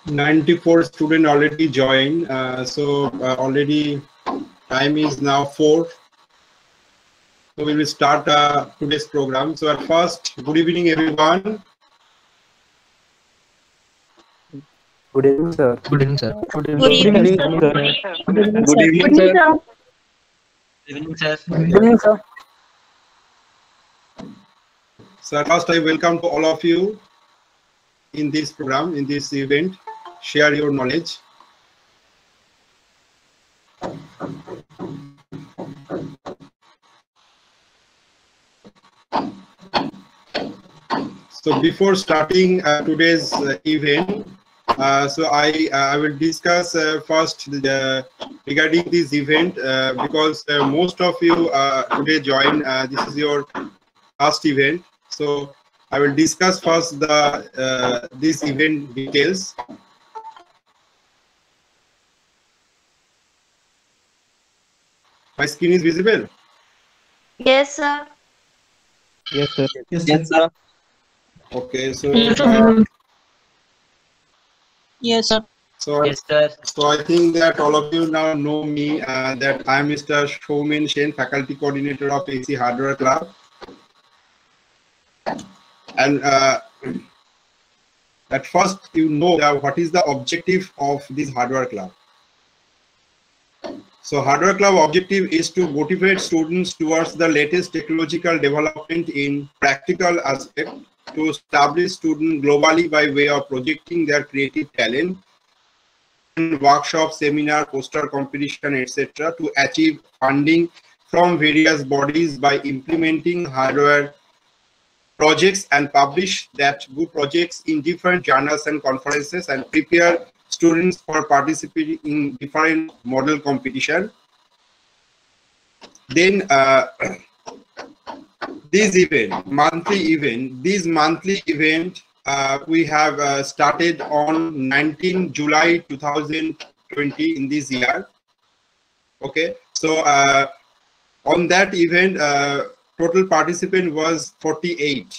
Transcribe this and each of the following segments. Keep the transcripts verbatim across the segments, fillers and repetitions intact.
ninety-four students already joined. Uh, so uh, already time is now four. So we will start uh, today's program. So at first, good evening, everyone. Good evening, sir. Good evening, sir. Good Good evening, evening, sir. sir. Good evening, Good sir. evening, Good evening, sir. sir. Good evening, sir. Good evening, sir. So at first, I welcome to all of you in this program, in this event. Share your knowledge. So before starting uh, today's uh, event, uh, so I uh, I will discuss uh, first the, regarding this event uh, because uh, most of you uh, today join. Uh, this is your last event, so I will discuss first the uh, this event details. My screen is visible. Yes, sir. Yes, sir. Yes, Yes, sir. sir. Okay, so Yes, uh, sir. Yes, sir. so Yes, sir. so I think that all of you now know me. Uh, that I am Mister Shoumen Shen, faculty coordinator of A C Hardware Club, and uh, at first you know uh, what is the objective of this Hardware Club. So Hardware Club objective is to motivate students towards the latest technological development in practical aspect, to establish students globally by way of projecting their creative talent, workshop, seminar, poster competition, et cetera, to achieve funding from various bodies by implementing hardware projects and publish that good projects in different journals and conferences, and prepare students for participating in different model competition. Then uh, this event, monthly event, this monthly event uh, we have uh, started on nineteenth July two thousand twenty in this year. Okay, so uh, on that event, uh, total participant was forty-eight.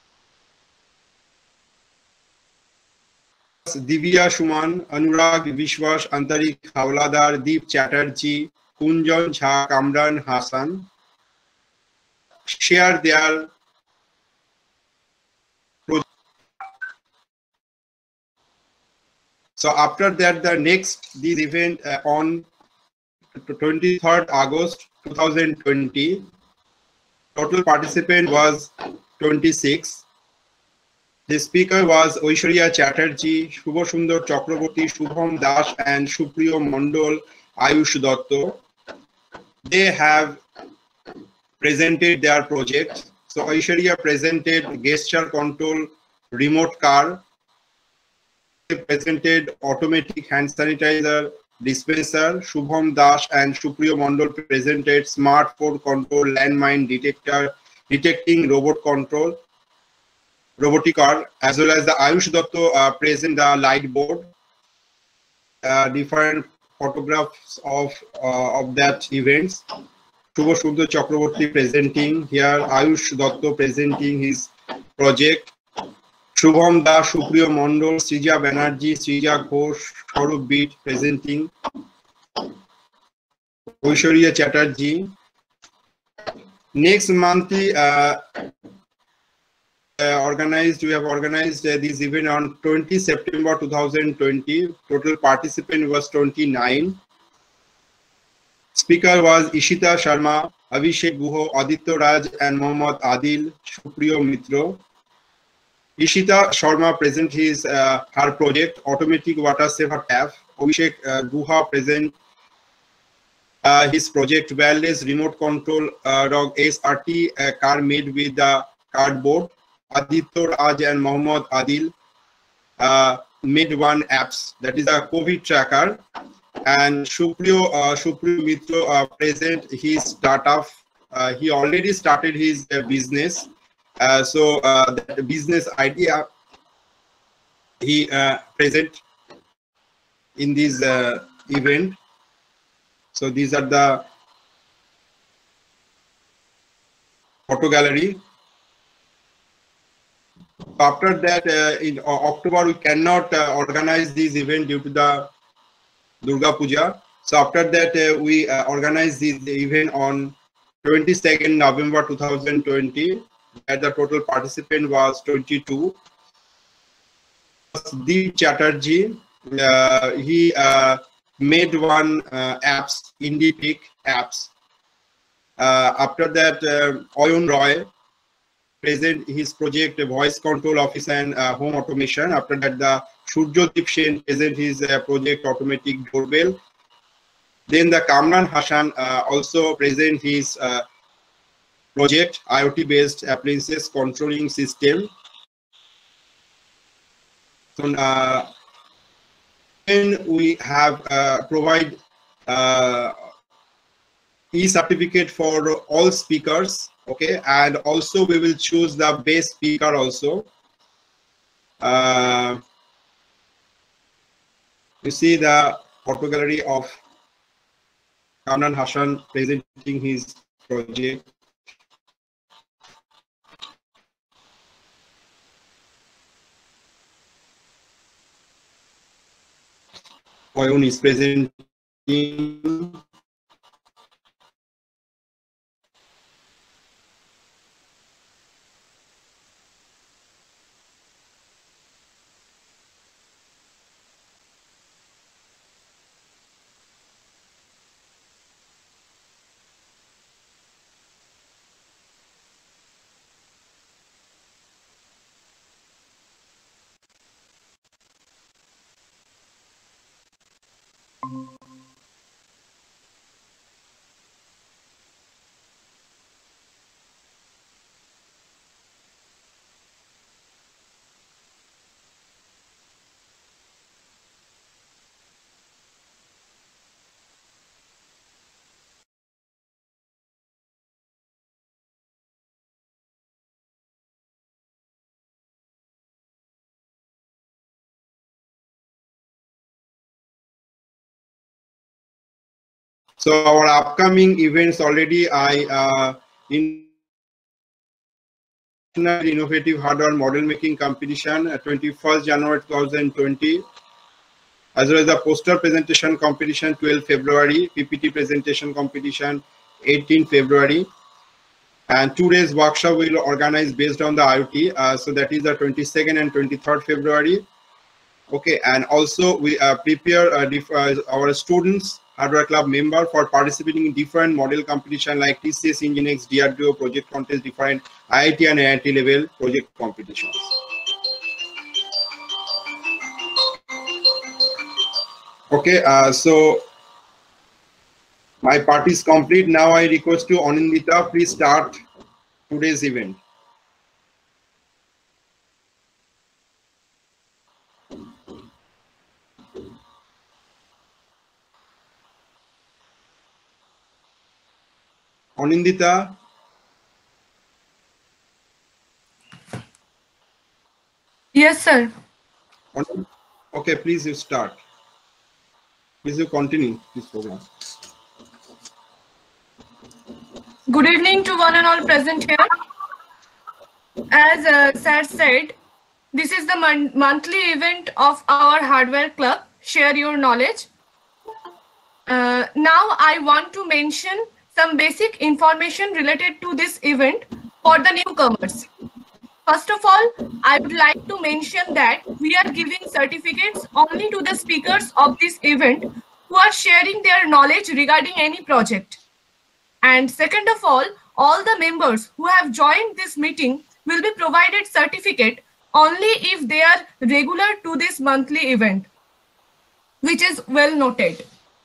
Divya Shuman, Anurag Vishwas, Antarik Hawladar, Deep Chatterjee, Kunjan Jha, Kamran Hassan share their project. So after that, the next this event uh, on twenty-third August two thousand twenty, total participant was twenty-six. The speaker was Oishwarya Chatterjee, Shubhasundar Chakraborty, Shubham Das, and Supriyo Mondol, Ayush Dotto. They have presented their project. So Aishwarya presented gesture control remote car. They presented automatic hand sanitizer dispenser. Shubham Das and Supriyo Mondol presented smartphone control landmine detector, detecting robot control, robotic car, as well as the Ayush Dotto uh, present the light board. Uh, different photographs of uh, of that events. Shubhasundar Chakraborty presenting here, Ayush Dotto presenting his project, Shubham Da, Supriyo Mondol, Srija Banerjee, Srija Ghosh, Saurabh Beat presenting, Oishwarya Chatterjee. Next month, uh, uh, organized, we have organized uh, this event on twentieth September two thousand twenty. Total participant was twenty-nine. Speaker was Ishita Sharma, Abhishek Guho, Aditya Raj, and Mohammad Adil, Supriyo Mitro. Ishita Sharma present his uh, her project automatic water saver tap. Abhishek uh, Guha present uh, his project wireless remote control uh, dog S R T uh, car made with the cardboard. Aditya Raj and Mohammad Adil uh, made one apps, that is a COVID tracker. And Supriyo uh, Supriyo Mitro uh, present his startup. Uh, he already started his uh, business. Uh, so uh, that business idea he uh, present in this uh, event. So these are the photo gallery. After that, uh, in October, we cannot uh, organize this event due to the Durga Puja. So after that, uh, we uh, organized this event on twenty-second November two thousand twenty, where the total participant was twenty-two. Deep Chatterjee, uh, he uh, made one uh, apps, IndiePick apps. Uh, after that, uh, Oyun Roy present his project Voice Control Office and uh, Home Automation. After that, the Surjodip Sen present his uh, project Automatic Doorbell. Then the Kamran Hassan uh, also present his uh, project IoT-based appliances controlling system. So uh, then we have uh, provide uh, e-certificate for all speakers. Okay, and also we will choose the best speaker also. Uh, you see the photo gallery of Kamran Hassan presenting his project. Oyun is presenting. So our upcoming events already I uh, in Innovative Hardware Model Making Competition uh, twenty-first January two thousand twenty, as well as the poster presentation competition twelfth February, P P T presentation competition eighteenth February, and two days workshop will organize based on the IoT. Uh, so that is the twenty-second and twenty-third February. Okay, and also we uh, prepare uh, uh, our students, Hardware Club member, for participating in different model competition like T C S Nginx, D R D O project contest, different I I T and I I T level project competitions. Okay, uh, so my part is complete. Now I request to Anindita, please start today's event. Anindita. Yes, sir. Okay, please you start. Please you continue this program. Good evening to one and all present here. As uh, Sir said, this is the mon monthly event of our Hardware Club, Share Your Knowledge. Uh, now I want to mention some basic information related to this event for the newcomers. First of all, I would like to mention that we are giving certificates only to the speakers of this event who are sharing their knowledge regarding any project. And second of all, all the members who have joined this meeting will be provided certificate only if they are regular to this monthly event, which is well noted.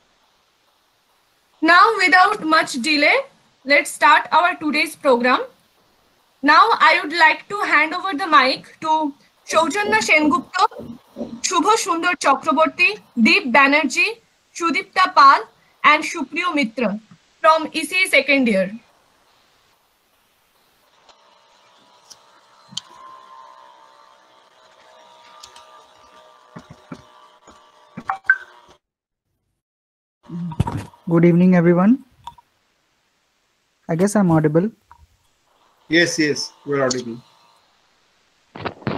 Now, without much delay, let's start our today's program. Now, I would like to hand over the mic to Shaujanna Sengupta, Shubho Sundar Chakraborty, Deep Banerjee, Shudipta Pal, and Shupriyo Mitra from E C E second year. Good evening, everyone. I guess I'm audible. Yes, yes, we're audible.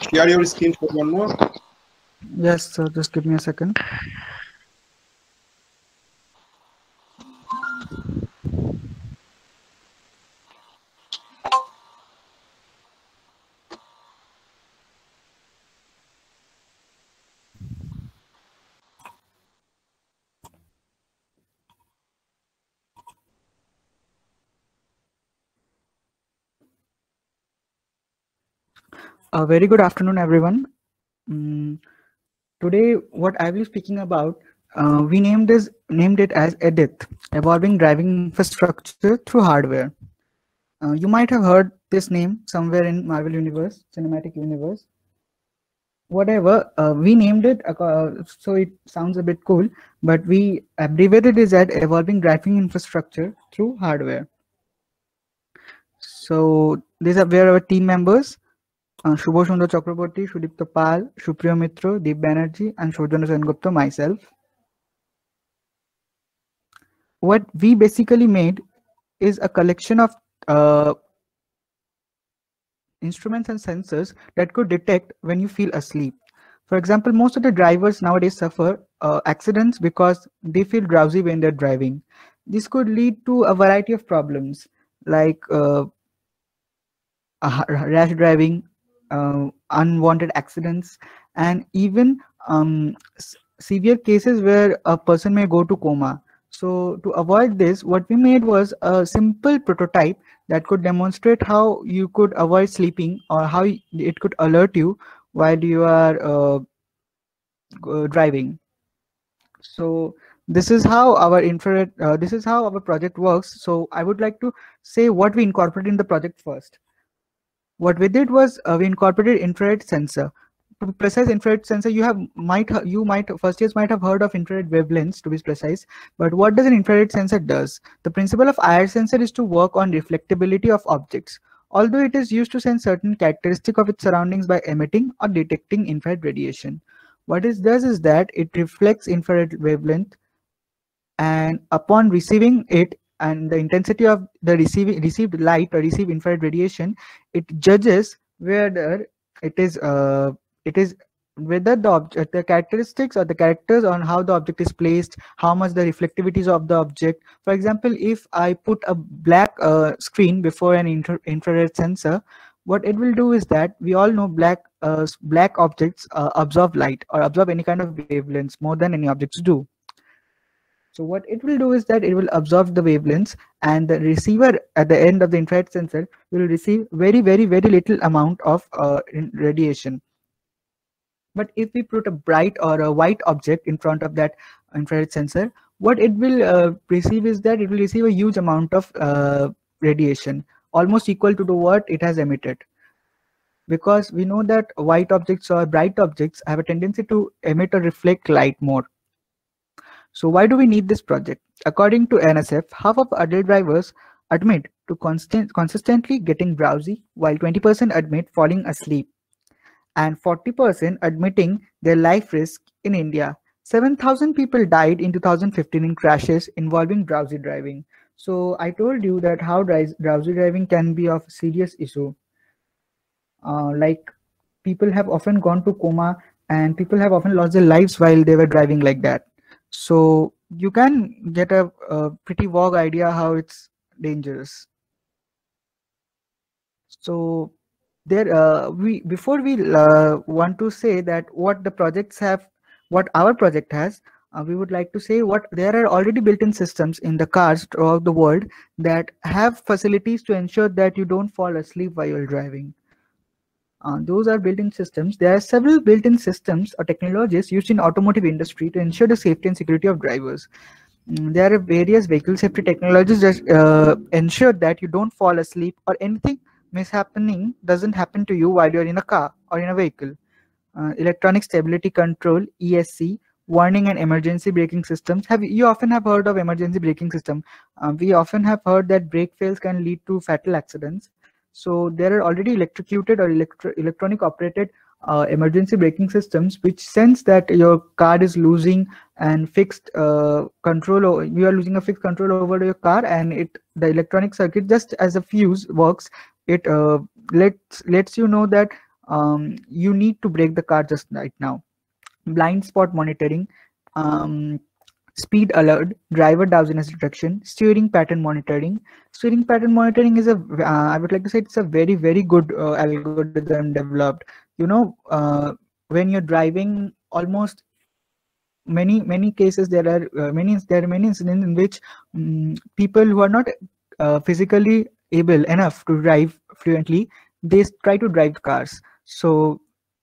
share your screen for one more? Yes, sir. Just give me a second. A very good afternoon, everyone. Mm, today, what I will be speaking about, uh, we named this named it as EDIT, Evolving Driving Infrastructure Through Hardware. Uh, you might have heard this name somewhere in Marvel Universe, Cinematic Universe. Whatever, uh, we named it, uh, so it sounds a bit cool, but we abbreviated it as Evolving Driving Infrastructure Through Hardware. So these are where our team members. Uh, Shubho Sundar Chakraborty, Sudipta Pal, Supriya Mitra, Deep Banerjee, and Shojana Sengupta, myself. What we basically made is a collection of uh, instruments and sensors that could detect when you feel asleep. For example, most of the drivers nowadays suffer uh, accidents because they feel drowsy when they're driving. This could lead to a variety of problems like uh, rash driving, Uh, unwanted accidents, and even um, severe cases where a person may go to coma. So to avoid this, what we made was a simple prototype that could demonstrate how you could avoid sleeping or how it could alert you while you are uh, driving. So this is how our infrared, uh, this is how our project works. So I would like to say what we incorporated in the project first. What we did was uh, we incorporated infrared sensor. To be precise, infrared sensor, you have might you might first years might have heard of infrared wavelengths, to be precise. But what does an infrared sensor does? The principle of I R sensor is to work on reflectability of objects, although it is used to sense certain characteristic of its surroundings by emitting or detecting infrared radiation. What it does is that it reflects infrared wavelength, and upon receiving it, and the intensity of the receiving received light or received infrared radiation, it judges whether it is uh, it is whether the object, the characteristics or the characters on how the object is placed, how much the reflectivity is of the object. For example, if I put a black uh, screen before an infra infrared sensor, what it will do is that we all know black uh, black objects uh, absorb light or absorb any kind of wavelengths more than any objects do. So what it will do is that it will absorb the wavelengths, and the receiver at the end of the infrared sensor will receive very, very, very little amount of uh, radiation. But if we put a bright or a white object in front of that infrared sensor, what it will uh, receive is that it will receive a huge amount of uh, radiation, almost equal to the what it has emitted. Because we know that white objects or bright objects have a tendency to emit or reflect light more. So why do we need this project? According to N S F, half of adult drivers admit to constant, consistently getting drowsy, while twenty percent admit falling asleep, and forty percent admitting their life risk in India. seven thousand people died in two thousand fifteen in crashes involving drowsy driving. So I told you that how drowsy driving can be of serious issue. Uh, like people have often gone to coma, and people have often lost their lives while they were driving like that. So you can get a, a pretty vague idea how it's dangerous. So there, uh, we before we uh, want to say that what the projects have, what our project has, uh, we would like to say what there are already built-in systems in the cars throughout the world that have facilities to ensure that you don't fall asleep while you're driving. Uh, those are built-in systems. There are several built-in systems or technologies used in automotive industry to ensure the safety and security of drivers. Mm, there are various vehicle safety technologies that uh, ensure that you don't fall asleep or anything mishappening doesn't happen to you while you're in a car or in a vehicle. Uh, electronic stability control, E S C, warning and emergency braking systems. Have you often have heard of emergency braking system? Uh, we often have heard that brake fails can lead to fatal accidents. So there are already electrocuted or electro electronic operated uh, emergency braking systems which sense that your car is losing and fixed uh, control. You are losing a fixed control over your car, and it the electronic circuit, just as a fuse works, it uh, lets lets you know that um, you need to brake the car just right now. Blind spot monitoring, um, speed alert, driver drowsiness detection, steering pattern monitoring. Steering pattern monitoring is a, uh, I would like to say it's a very, very good uh, algorithm developed. You know, uh, when you're driving, almost many, many cases, there are uh, many, there are many incidents in which um, people who are not uh, physically able enough to drive fluently, they try to drive cars. So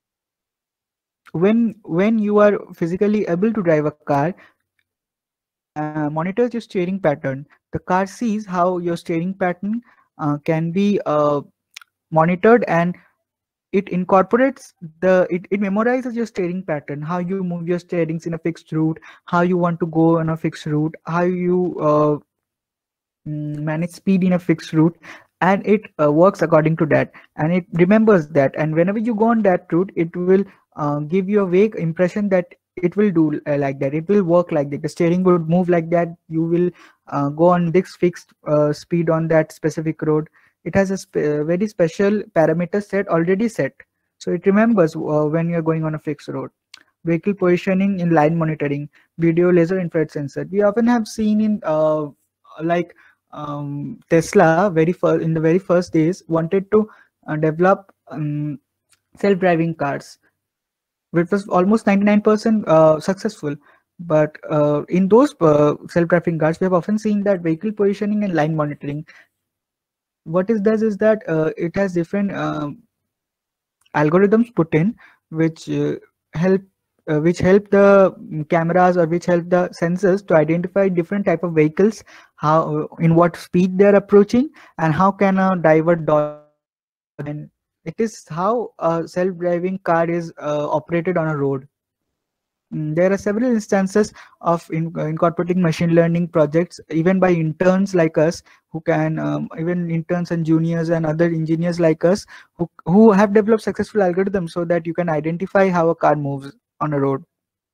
when when you are physically able to drive a car, uh, monitors your steering pattern. The car sees how your steering pattern uh, can be uh, monitored, and it incorporates the it, it memorizes your steering pattern, how you move your steerings in a fixed route, how you want to go on a fixed route, how you uh, manage speed in a fixed route, and it uh, works according to that, and it remembers that, and whenever you go on that route, it will uh, give you a vague impression that it will do uh, like that, it will work like that, the steering would move like that, you will uh, go on this fixed uh, speed on that specific road. It has a sp uh, very special parameter set already set, so it remembers uh, when you're going on a fixed road. Vehicle positioning in line monitoring, video, laser, infrared sensor. We often have seen in uh, like um, Tesla very first in the very first days wanted to uh, develop um, self-driving cars, which was almost ninety-nine percent uh, successful. But uh, in those uh, self-driving cars, we have often seen that vehicle positioning and line monitoring, what it does is that uh, it has different uh, algorithms put in, which uh, help uh, which help the cameras or which help the sensors to identify different type of vehicles, how in what speed they are approaching, and how can a driver dodge. And it is how a self-driving car is uh, operated on a road. Mm, There are several instances of in, uh, incorporating machine learning projects, even by interns like us, who can, um, even interns and juniors and other engineers like us, who, who have developed successful algorithms so that you can identify how a car moves on a road.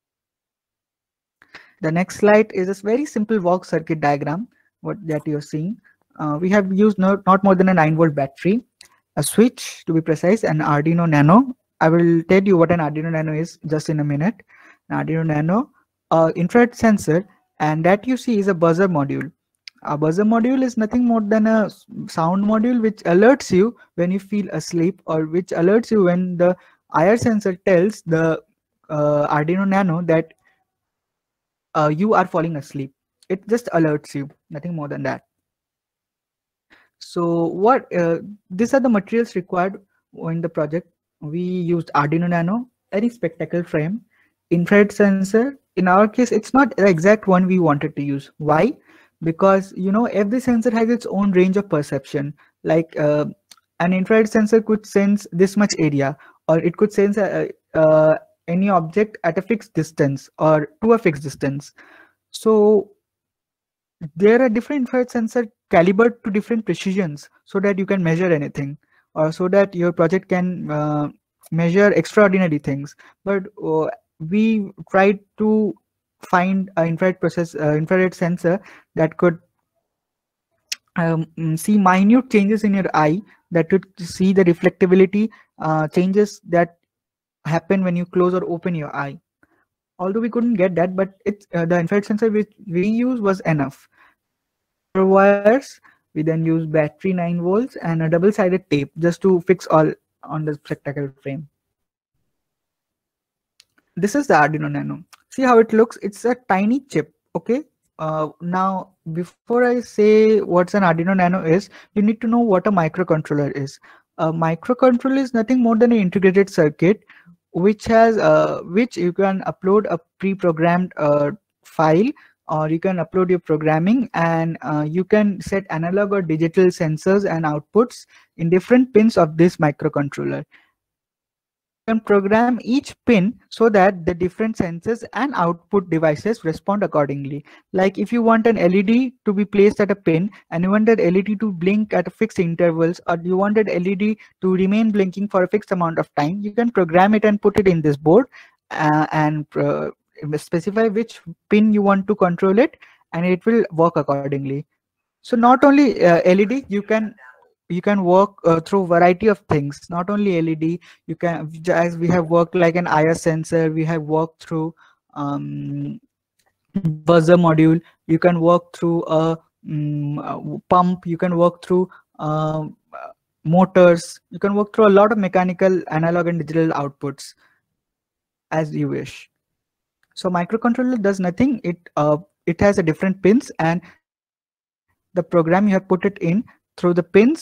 The next slide is a very simple walk circuit diagram, what that you're seeing. Uh, we have used not, not more than a nine volt battery, a switch to be precise, an Arduino Nano. I will tell you what an Arduino Nano is just in a minute. An Arduino Nano, uh, infrared sensor, and that you see is a buzzer module. A buzzer module is nothing more than a sound module which alerts you when you feel asleep, or which alerts you when the I R sensor tells the uh, Arduino Nano that uh, you are falling asleep. It just alerts you, nothing more than that. So what uh, these are the materials required in the project. We used Arduino Nano, very spectacle frame, infrared sensor. In our case, it's not the exact one we wanted to use. Why? Because you know every sensor has its own range of perception. Like uh, an infrared sensor could sense this much area, or it could sense uh, uh, any object at a fixed distance or to a fixed distance. So there are different infrared sensor calibered to different precisions so that you can measure anything, or so that your project can uh, measure extraordinary things. But uh, we tried to find an infrared process uh, infrared sensor that could um, see minute changes in your eye, that could see the reflectivity uh, changes that happen when you close or open your eye. Although we couldn't get that, but it's uh, the infrared sensor which we used was enough. For wires, we then use battery nine volts and a double-sided tape just to fix all on the spectacle frame. This is the Arduino Nano. See how it looks? It's a tiny chip. Okay. Uh, now, before I say what's an Arduino Nano is, you need to know what a microcontroller is. A microcontroller is nothing more than an integrated circuit which has uh, which you can upload a pre-programmed uh, file, or you can upload your programming, and uh, you can set analog or digital sensors and outputs in different pins of this microcontroller. You can program each pin so that the different sensors and output devices respond accordingly. Like if you want an L E D to be placed at a pin, and you want that L E D to blink at fixed intervals, or you want that L E D to remain blinking for a fixed amount of time, you can program it and put it in this board uh, and uh, specify which pin you want to control it, and it will work accordingly. So not only uh, L E D, you can you can work uh, through variety of things, not only L E D. You can, as we have worked like an I R sensor, we have worked through um, buzzer module, you can work through a um, pump, you can work through uh, motors, you can work through a lot of mechanical analog and digital outputs as you wish. So microcontroller does nothing. It uh, it has a different pins, and the program you have put it in through the pins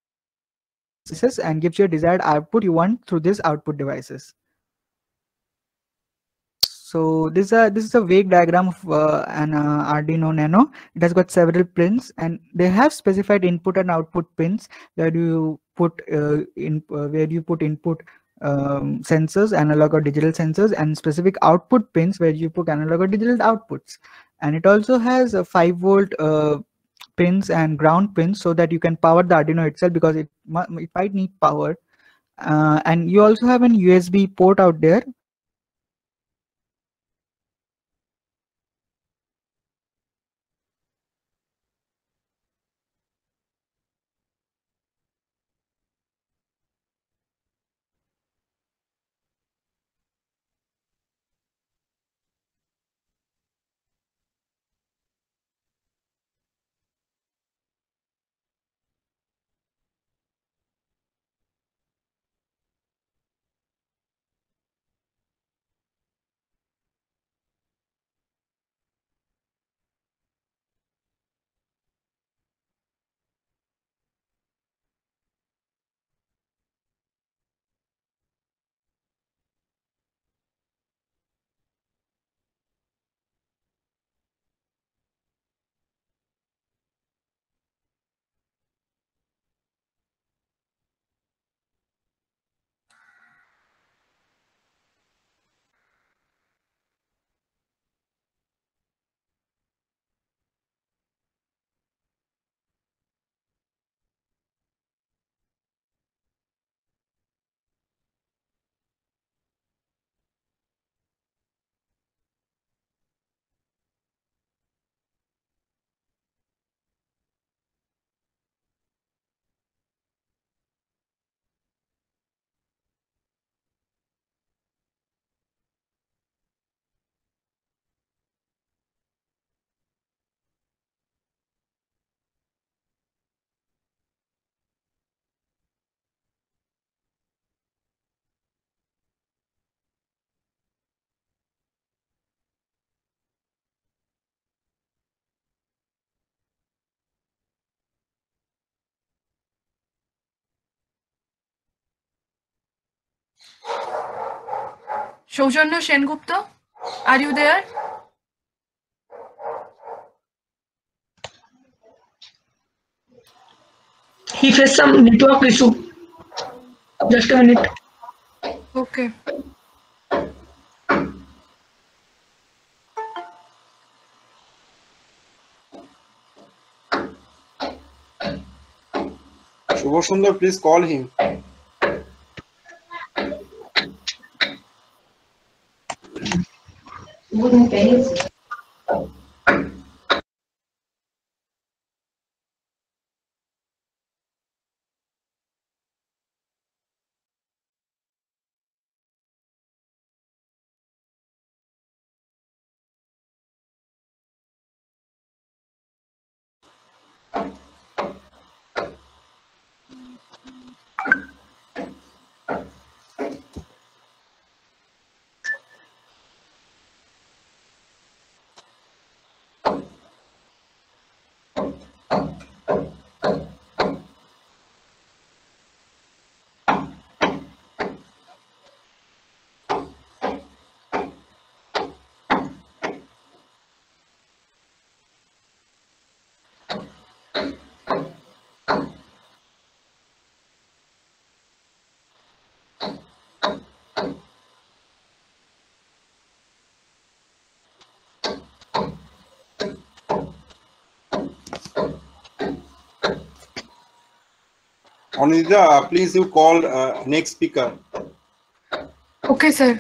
and gives you a desired output you want through these output devices. So this is a this is a vague diagram of uh, an uh, Arduino Nano. It has got several pins, and they have specified input and output pins where you put uh, in uh, where you put input um, sensors, analog or digital sensors, and specific output pins where you put analog or digital outputs. And it also has a five volt uh, pins and ground pins so that you can power the Arduino itself, because it, it might need power. Uh, and you also have an U S B port out there. Shojanya Sengupta, are you there? He faced some network issue. Just a minute. Okay. Shubho Sundar, please call him. Anindra, please you call uh, next speaker. Okay, sir.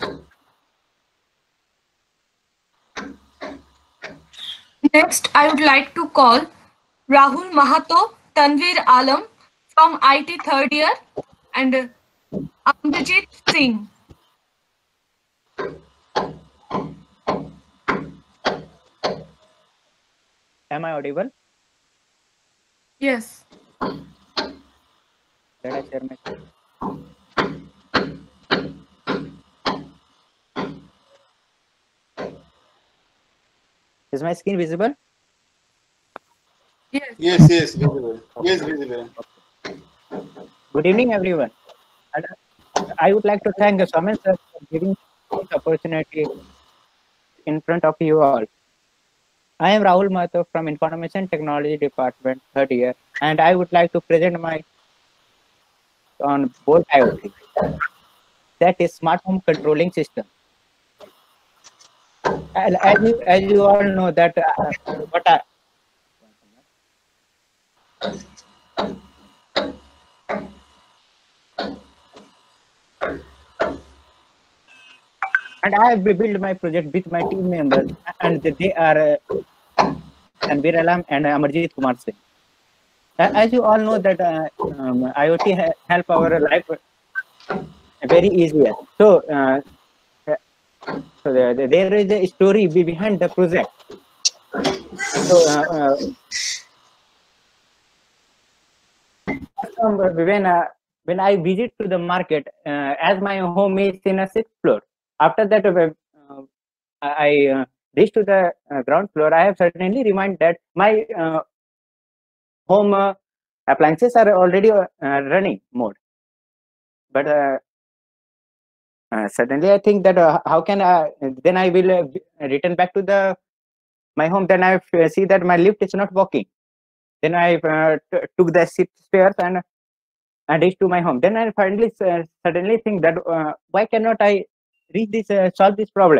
Next, I would like to call Rahul Mahato, Tanvir Alam from I T third year, and uh, Amrjit Singh. Am I audible? Yes. Let I share my screen. Is my screen visible? Yes. Yes, yes, visible. Yes, visible. Good evening, everyone. And I would like to thank the Saman sir for giving this opportunity in front of you all. I am Rahul Mahato from Information Technology Department, third year, and I would like to present my on Bolt IoT, that is smart home controlling system. And as you, as you all know that uh, what I, and I have built my project with my team members, and they are uh, Tanvir Alam and Amarjit Kumar Singh. As you all know that uh, um, IoT ha help our life very easier. So, uh, so there, there is a story behind the project. So, uh, uh, when uh, when I visit to the market, uh, as my home is in a sixth floor. After that, uh, I uh, reach to the uh, ground floor. I have certainly reminded that my uh, home uh, appliances are already uh, running mode. But uh, uh, suddenly I think that uh, how can I, then I will uh, return back to the my home. Then I see that my lift is not working. Then I uh, took the stairs and and reached to my home. Then I finally uh, suddenly think that uh, why cannot I reach this uh, solve this problem?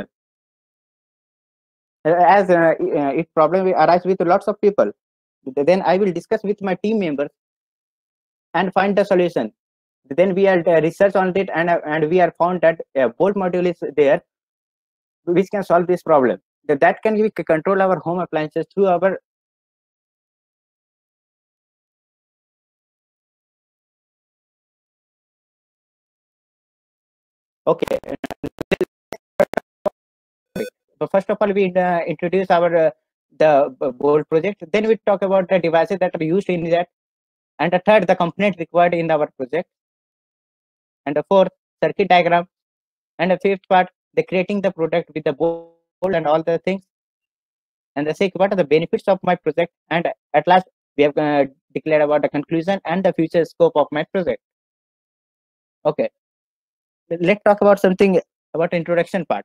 Uh, as uh, if problem arises with lots of people, then I will discuss with my team members and find the solution. Then we are uh, research on it, and uh, and we are found that a Bolt module is there which can solve this problem. That, that can we control our home appliances through our okay. So first of all, we uh, introduce our uh, the Bolt project. Then we talk about the devices that are used in that, and the third, the components required in our project, and the fourth, circuit diagram, and the fifth part, the creating the product with the Bolt and all the things, and the sixth, what are the benefits of my project, and at last we have uh, declared about the conclusion and the future scope of my project. Okay, let's talk about something about introduction part.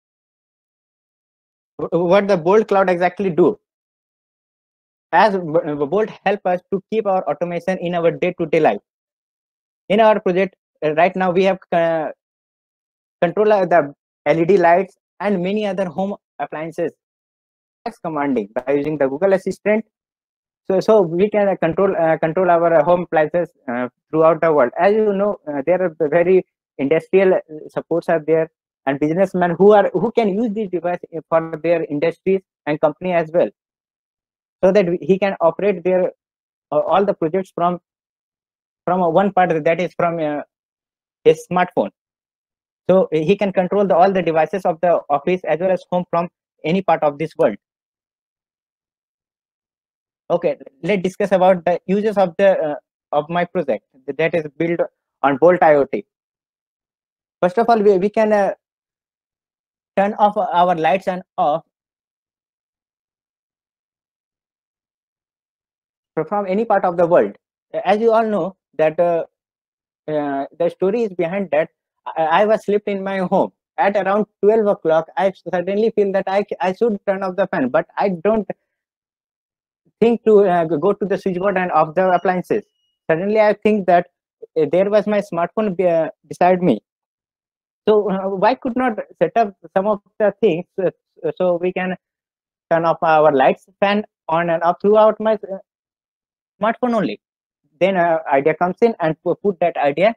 What the Bolt Cloud exactly do? As Bolt help us to keep our automation in our day-to-day life. In our project right now, we have uh, control the L E D lights and many other home appliances commanding by using the Google Assistant. So, so we can uh, control uh, control our home appliances uh, throughout the world. As you know, uh, there are very industrial supports are there, and businessmen who are who can use this device for their industries and company as well, so that he can operate their uh, all the projects from from one part, that is from uh, his smartphone. So he can control the, all the devices of the office as well as home from any part of this world. Okay, let's discuss about the uses of the uh, of my project that is built on Bolt IoT. First of all, we, we can uh, turn off our lights and off from any part of the world. As you all know that uh, uh, the story is behind that. I, I was slept in my home at around twelve o'clock. I suddenly feel that I, I should turn off the fan, but I don't think to uh, go to the switchboard and off the appliances. Suddenly I think that uh, there was my smartphone be, uh, beside me. So uh, why could not set up some of the things uh, so we can turn off our lights, fan on and off throughout my uh, smartphone only. Then uh, idea comes in and put that idea,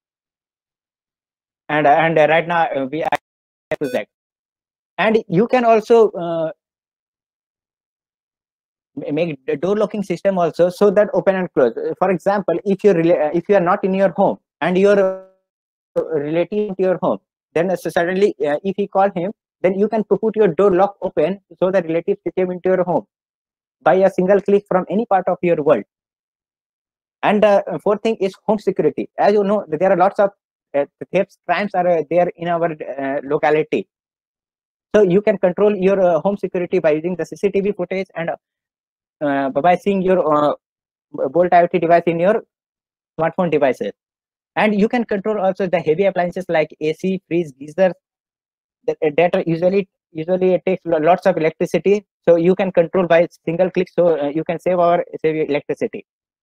and uh, and uh, right now uh, we are to that. And you can also uh, make the door locking system also, so that open and close. For example, if you're if you are not in your home and your relative to your home, then suddenly uh, if you call him, then you can put your door lock open so the relatives came into your home by a single click from any part of your world. And the uh, fourth thing is home security. As you know, there are lots of uh, thefts, crimes are uh, there in our uh, locality. So you can control your uh, home security by using the C C T V footage and uh, by seeing your uh, Bolt IoT device in your smartphone devices. And you can control also the heavy appliances like A C, fridge, geyser. That uh, usually usually it takes lots of electricity. So you can control by single click. So uh, you can save our save electricity.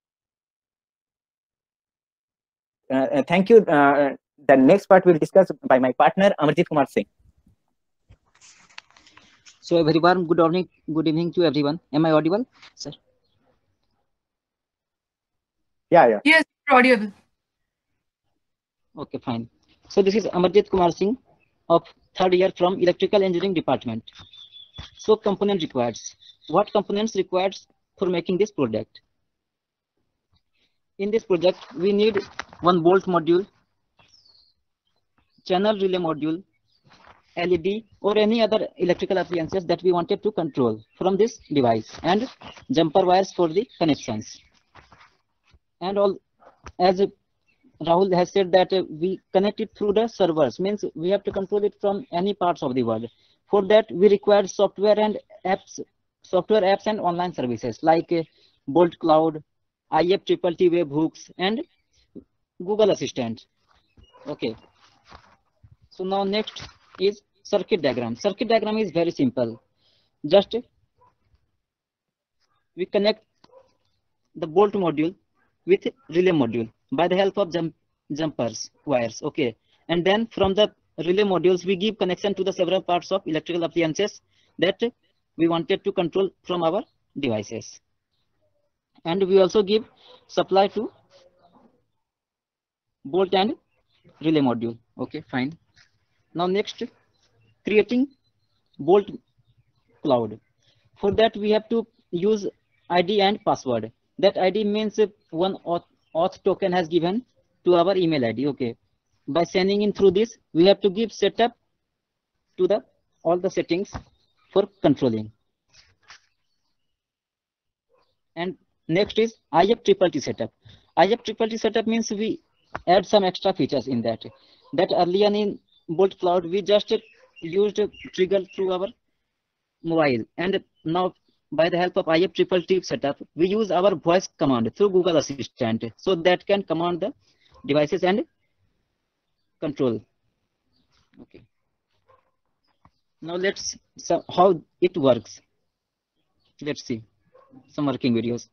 Uh, uh, thank you. Uh, the next part will discuss by my partner Amarjit Kumar Singh. So a very warm good evening, good evening to everyone. Am I audible, sir? Yeah, yeah. Yes, audible. Okay, fine. So this is Amarjit Kumar Singh of third year from Electrical Engineering Department. So component requires. What components required for making this product? In this project, we need one bolt module, channel relay module, L E D or any other electrical appliances that we wanted to control from this device, and jumper wires for the connections. And all, as Rahul has said, that uh, we connect it through the servers, means we have to control it from any parts of the world. For that, we require software and apps, software apps and online services like uh, Bolt Cloud, I F T T T webhooks, and Google Assistant. Okay. So now next is circuit diagram. Circuit diagram is very simple. Just we connect the bolt module with relay module by the help of jump, jumpers wires. Okay. And then from the relay modules, we give connection to the several parts of electrical appliances that we wanted to control from our devices. And we also give supply to bolt and relay module. Okay, fine. Now next, creating bolt cloud. For that, we have to use I D and password. That I D means one auth, auth token has given to our email I D. Okay. By sending in through this, we have to give setup to the all the settings for controlling. And next is I F T T T setup. I F T T T setup means we add some extra features in that. That earlier in Bolt Cloud, we just used trigger through our mobile, and now by the help of I F T T T setup, we use our voice command through Google Assistant, so that can command the devices and control. Okay. Now let's so how it works. Let's see some working videos.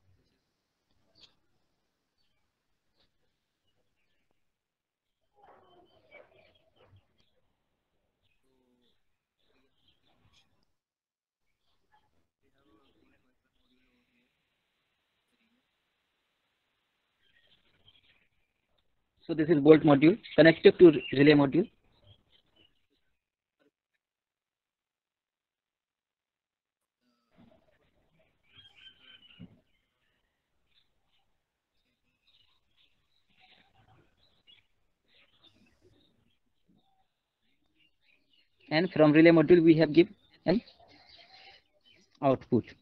So this is Bolt module connected to relay module. And from relay module, we have give an output.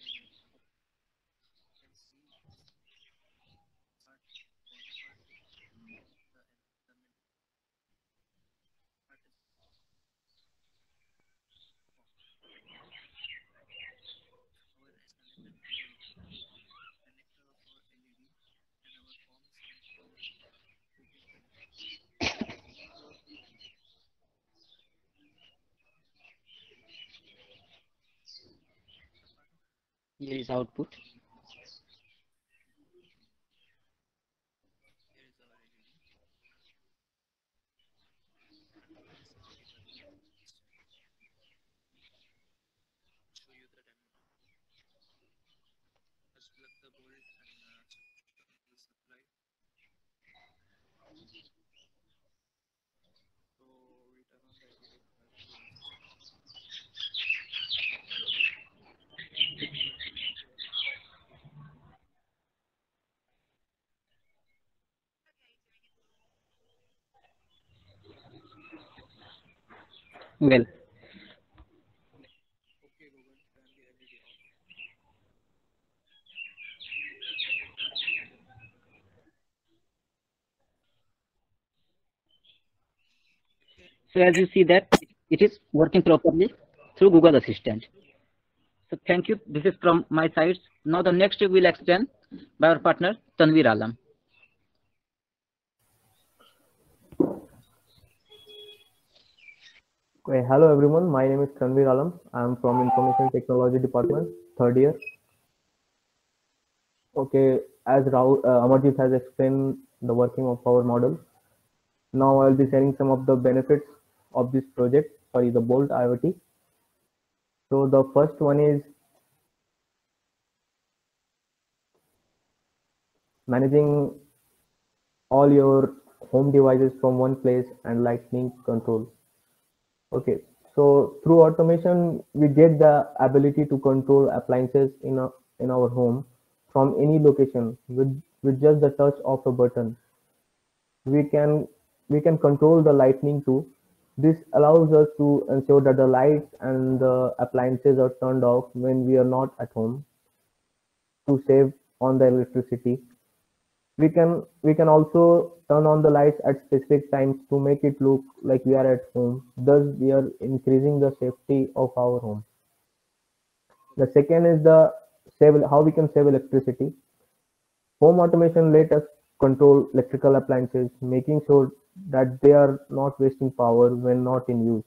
Here is output. well. So as you see that it is working properly through Google Assistant. So thank you. This is from my side. Now the next we will explain by our partner Tanveer Alam. Okay, hello everyone. My name is Tanveer Alam. I am from Information Technology Department, third year. Okay, as Rahul, uh, Amarjit has explained the working of our model, now I will be sharing some of the benefits of this project, sorry, the Bolt IoT. So the first one is managing all your home devices from one place and lightning control. Okay, so through automation, we get the ability to control appliances in a, in our home from any location with, with just the touch of a button. We can we can control the lightning too. This allows us to ensure that the lights and the appliances are turned off when we are not at home to save on the electricity. We can we can also turn on the lights at specific times to make it look like we are at home. Thus, we are increasing the safety of our home. The second is the save how we can save electricity. Home automation let us control electrical appliances, making sure that they are not wasting power when not in use.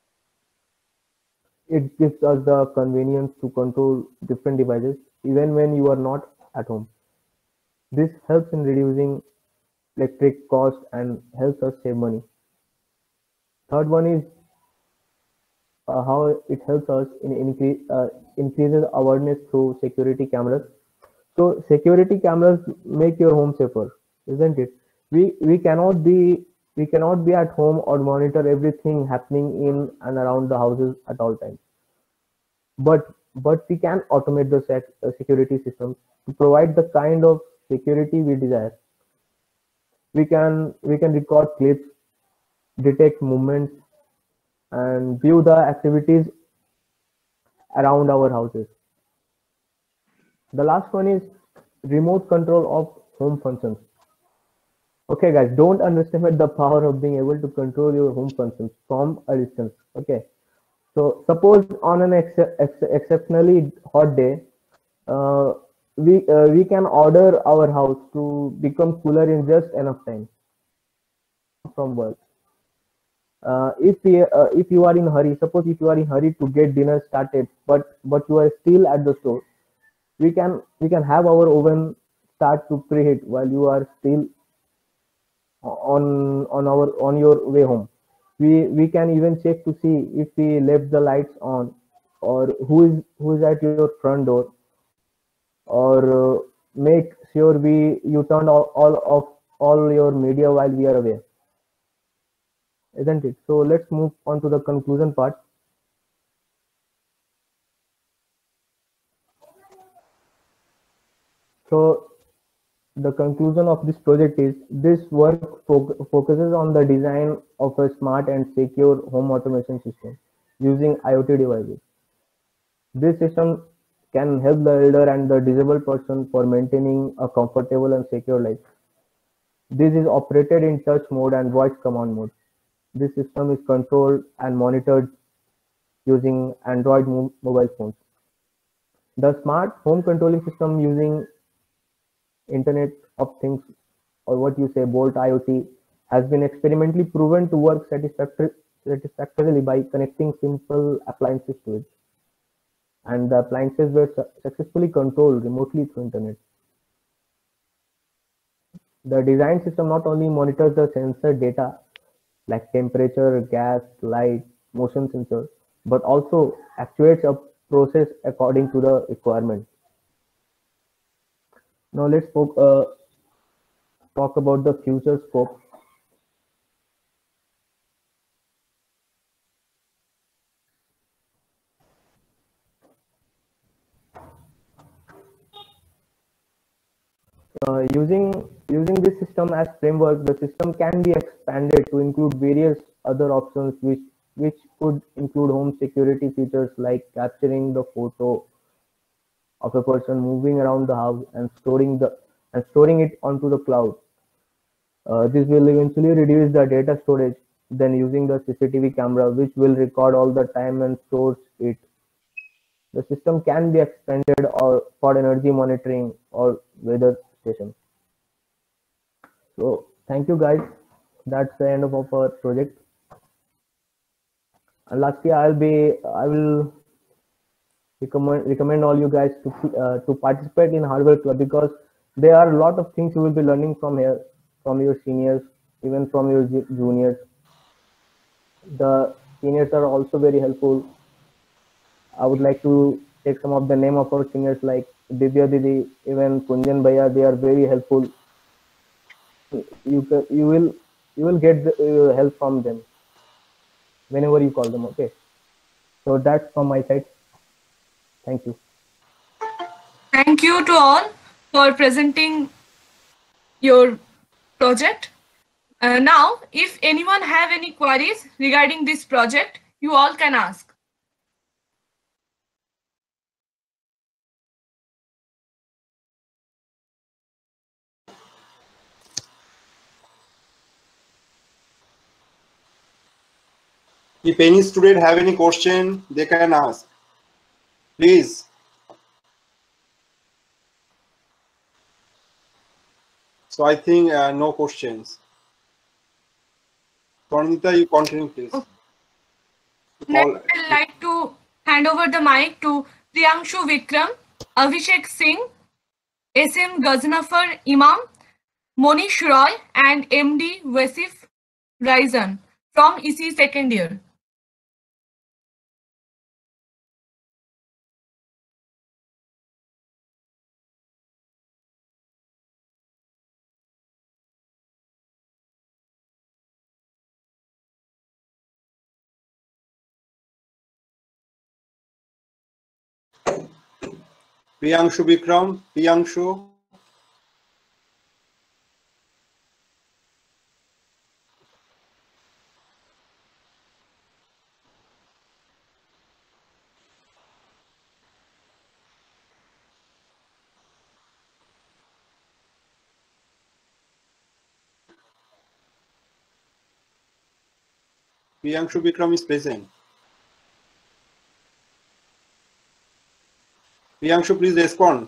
It gives us the convenience to control different devices even when you are not at home. This helps in reducing electric cost and helps us save money. Third one is uh, how it helps us in increase uh, increases awareness through security cameras. So security cameras make your home safer, isn't it? We we cannot be we cannot be at home or monitor everything happening in and around the houses at all times. But but we can automate the sec, uh, security systems to provide the kind of security we desire. We can we can record clips, detect movements, and view the activities around our houses. The last one is remote control of home functions. Okay, guys, don't underestimate the power of being able to control your home functions from a distance. Okay, so suppose on an ex ex exceptionally hot day, uh, we uh, we can order our house to become cooler in just enough time from work. Uh, if we, uh, if you are in a hurry, suppose if you are in a hurry to get dinner started, but but you are still at the store, we can we can have our oven start to preheat while you are still on on our on your way home. We we can even check to see if we left the lights on, or who is who is at your front door, or uh, make sure we you turned all, all of all your media while we are away, isn't it? So let's move on to the conclusion part. So the conclusion of this project is this work fo focuses on the design of a smart and secure home automation system using IoT devices. This system can help the elder and the disabled person for maintaining a comfortable and secure life. This is operated in touch mode and voice command mode. This system is controlled and monitored using Android mo mobile phones. The smart home controlling system using Internet of Things, or what you say Bolt IoT, has been experimentally proven to work satisfactory, satisfactorily by connecting simple appliances to it. And the appliances were su successfully controlled remotely through Internet. The design system not only monitors the sensor data like temperature, gas, light, motion sensor, but also actuates a process according to the requirement. Now let's uh, talk about the future scope. Uh, using using this system as framework, the system can be expanded to include various other options which which could include home security features like capturing the photo of a person moving around the house and storing the and storing it onto the cloud. Uh, this will eventually reduce the data storage than using the C C T V camera, which will record all the time and stores it. The system can be expanded or for energy monitoring or weather station. So thank you guys. That's the end of our project. And lastly, I'll be I will recommend recommend all you guys to uh, to participate in Hardware Club, because there are a lot of things you will be learning from here, from your seniors, even from your ju- juniors. The seniors are also very helpful. I would like to take some of the name of our seniors like Divya Didi, even Kunjan Bhaiya. They are very helpful. You can, you will you will get the, uh, help from them whenever you call them. Okay, so that's from my side. Thank you. Thank you to all for presenting your project. Uh, now, if anyone have any queries regarding this project, you all can ask. If any student have any question, they can ask. Please. So I think uh, no questions. Pranita, you continue, please. Okay. Next, I'd like to hand over the mic to Priyanshu Vikram, Abhishek Singh, S M Ghaznafar Imam, Monish Roy, and M D Wasif Raizan from E C second year. Priyanshu Vikram, Priyanshu. Priyanshu Vikram is present. Priyanshu, please respond.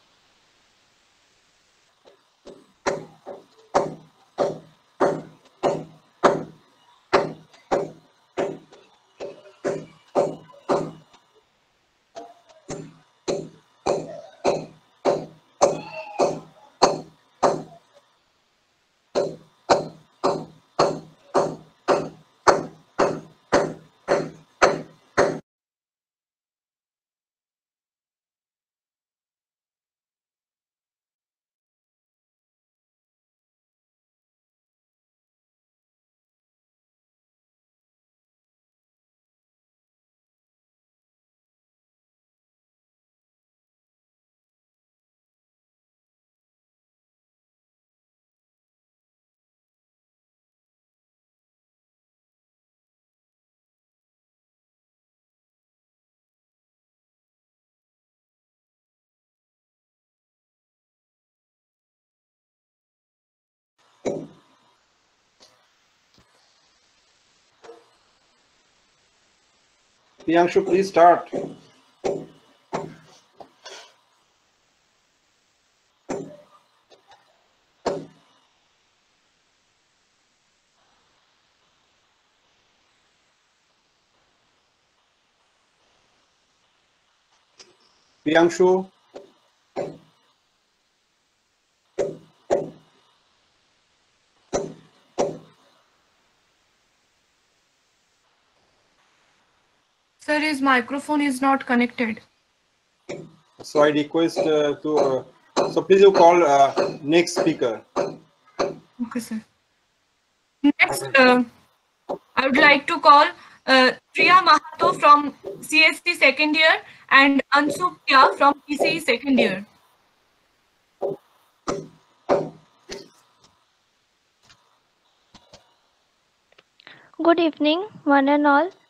Priyanshu, please start. Priyanshu. Sir, his microphone is not connected. So I request uh, to, uh, so please you call uh, next speaker. Okay, sir. Next, uh, I would like to call uh, Priya Mahato from C S C second year and Ansu Pia from P C E second year. Good evening, one and all.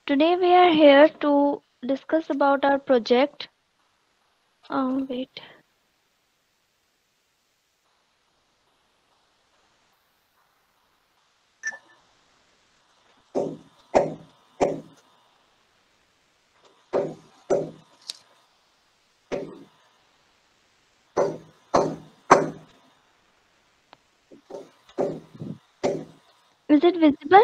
Today we are here to discuss about our project. Um, wait. Is it visible?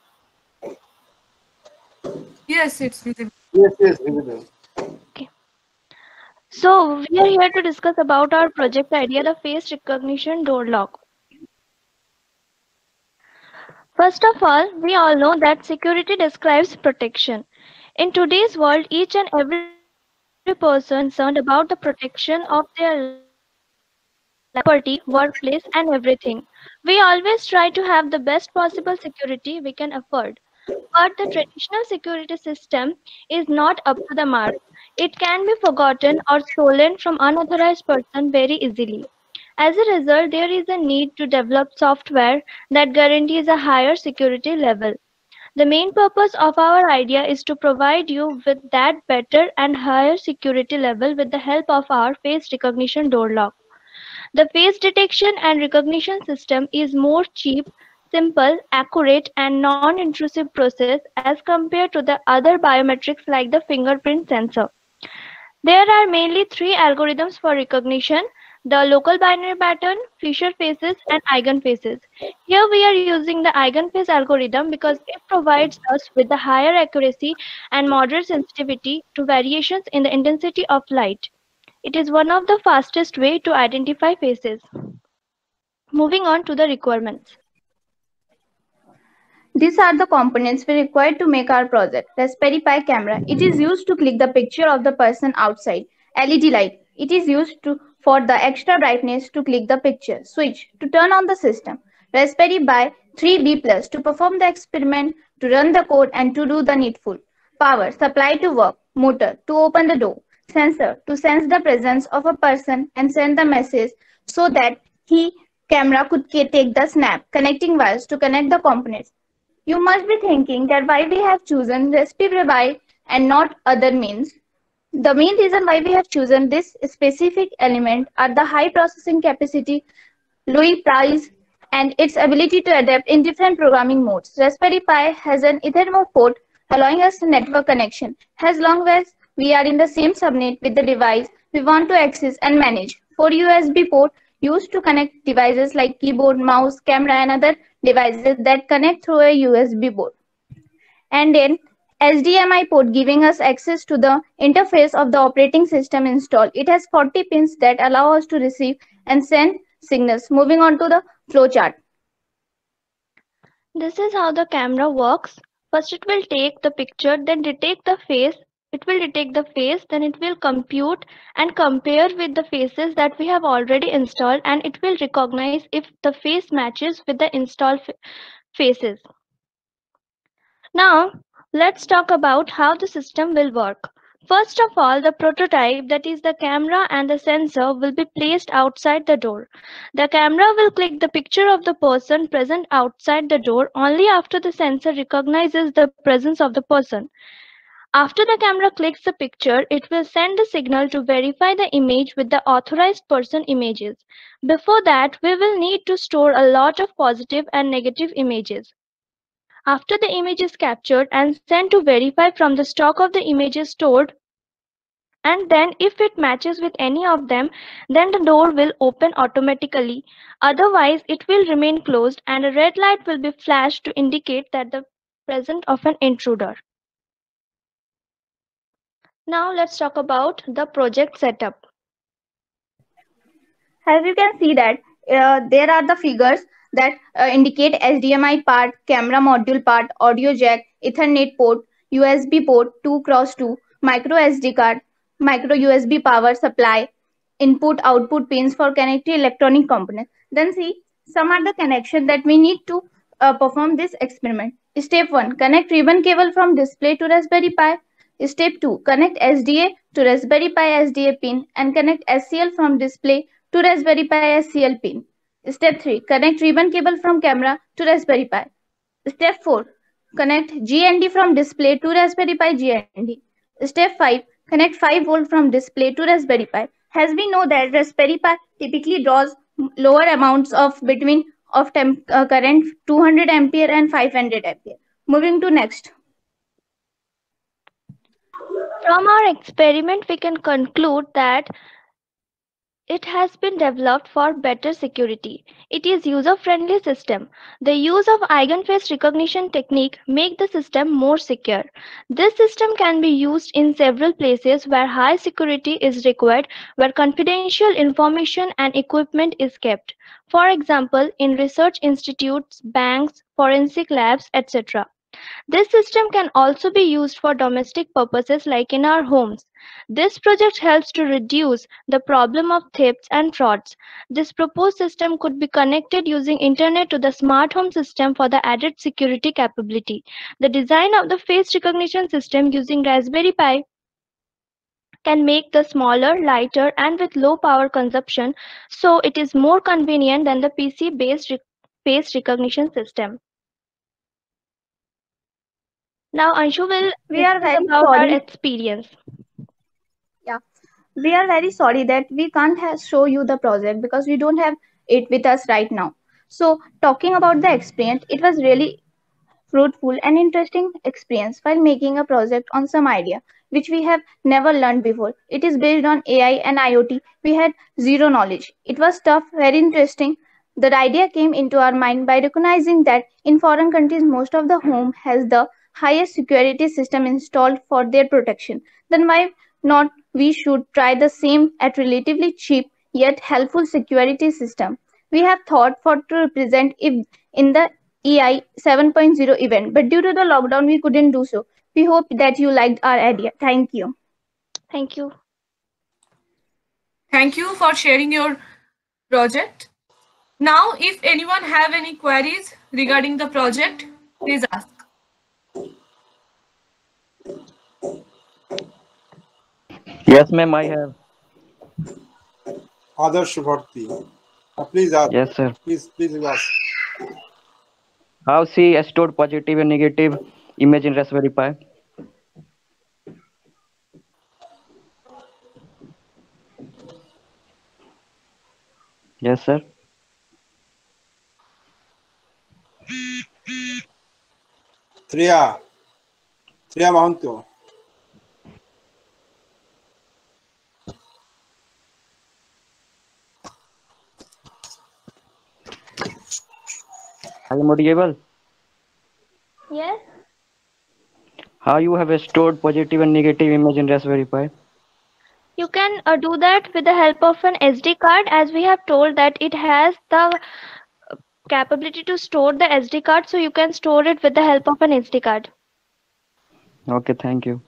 Yes, it's visible. Yes, yes, visible. Okay. So we are here to discuss about our project idea, the face recognition door lock. First of all, we all know that security describes protection. In today's world, each and every person is concerned about the protection of their property, workplace, and everything. We always try to have the best possible security we can afford. But the traditional security system is not up to the mark. It can be forgotten or stolen from unauthorized person very easily. As a result, there is a need to develop software that guarantees a higher security level. The main purpose of our idea is to provide you with that better and higher security level with the help of our face recognition door lock. The face detection and recognition system is more cheap, simple, accurate, and non-intrusive process as compared to the other biometrics like the fingerprint sensor. There are mainly three algorithms for recognition: the local binary pattern, Fisher faces, and eigenfaces. Here we are using the eigenface algorithm because it provides us with the higher accuracy and moderate sensitivity to variations in the intensity of light. It is one of the fastest way to identify faces. Moving on to the requirements. These are the components we require to make our project. Raspberry Pi camera. It is used to click the picture of the person outside. L E D light. It is used to for the extra brightness to click the picture. Switch to turn on the system. Raspberry Pi three B plus to perform the experiment, to run the code and to do the needful. Power supply to work. Motor to open the door. Sensor to sense the presence of a person and send the message so that he camera could take the snap. Connecting wires to connect the components. You must be thinking that why we have chosen Raspberry Pi and not other means. The main reason why we have chosen this specific element are the high processing capacity, low price, and its ability to adapt in different programming modes. Raspberry Pi has an Ethernet port allowing us network connection. As long as we are in the same subnet with the device we want to access and manage. For U S B port used to connect devices like keyboard, mouse, camera, and other devices that connect through a U S B board. And then H D M I port giving us access to the interface of the operating system installed. It has forty pins that allow us to receive and send signals. Moving on to the flowchart. This is how the camera works. First it will take the picture, then detect the face. It will detect the face, then it will compute and compare with the faces that we have already installed, and it will recognize if the face matches with the installed faces. Now, let's talk about how the system will work. First of all, the prototype, that is the camera and the sensor, will be placed outside the door. The camera will click the picture of the person present outside the door only after the sensor recognizes the presence of the person. After the camera clicks the picture, it will send the signal to verify the image with the authorized person images. Before that, we will need to store a lot of positive and negative images. After the image is captured and sent to verify from the stock of the images stored, and then if it matches with any of them, then the door will open automatically. Otherwise, it will remain closed and a red light will be flashed to indicate that the presence of an intruder. Now let's talk about the project setup. As you can see that uh, there are the figures that uh, indicate H D M I part, camera module part, audio jack, Ethernet port, U S B port two cross two, micro S D card, micro U S B power supply, input output pins for connecting electronic components. Then see, some are the connections that we need to uh, perform this experiment. Step one, connect ribbon cable from display to Raspberry Pi. Step two, connect S D A to Raspberry Pi S D A pin and connect S C L from display to Raspberry Pi S C L pin. Step three, connect ribbon cable from camera to Raspberry Pi. Step four, connect G N D from display to Raspberry Pi G N D. Step five, connect five volt from display to Raspberry Pi. As we know that Raspberry Pi typically draws lower amounts of between of temp, uh, current two hundred ampere and five hundred ampere. Moving to next. From our experiment, we can conclude that it has been developed for better security. It is user-friendly system. The use of eigenface recognition technique make the system more secure. This system can be used in several places where high security is required, where confidential information and equipment is kept. For example, in research institutes, banks, forensic labs, et cetera. This system can also be used for domestic purposes like in our homes. This project helps to reduce the problem of thefts and frauds. This proposed system could be connected using internet to the smart home system for the added security capability. The design of the face recognition system using Raspberry Pi can make the smaller, lighter, and with low power consumption, so it is more convenient than the P C-based re- face recognition system. Now Anshu will We are discuss very about our sorry. experience. Yeah, we are very sorry that we can't have show you the project because we don't have it with us right now. So talking about the experience, it was really fruitful and interesting experience while making a project on some idea which we have never learned before. It is based on A I and IoT. We had zero knowledge. It was tough, very interesting. The idea came into our mind by recognizing that in foreign countries most of the home has the highest security system installed for their protection. Then why not we should try the same at relatively cheap yet helpful security system. We have thought for to represent if in the E I seven point zero event, but due to the lockdown, we couldn't do so. We hope that you liked our idea. Thank you. Thank you. Thank you for sharing your project. Now, if anyone have any queries regarding the project, please ask. Yes, ma'am, I have. Adarsh Bharti. Uh, please ask. Yes, sir. Please, please ask. How she stored positive and negative image in Raspberry Pi? Yes, sir. Triya. Triya Mahanto. I am audible. Yes. How you have stored positive and negative image in Raspberry Pi? You can uh, do that with the help of an S D card, as we have told that it has the capability to store the S D card, so you can store it with the help of an S D card. Okay, thank you.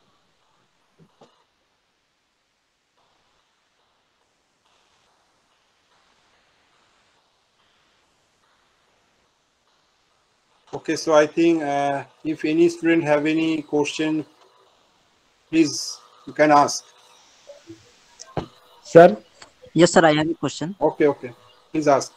Okay, so I think uh, if any student have any question, please you can ask. Sir? Yes, sir, I have a question. Okay, okay. Please ask.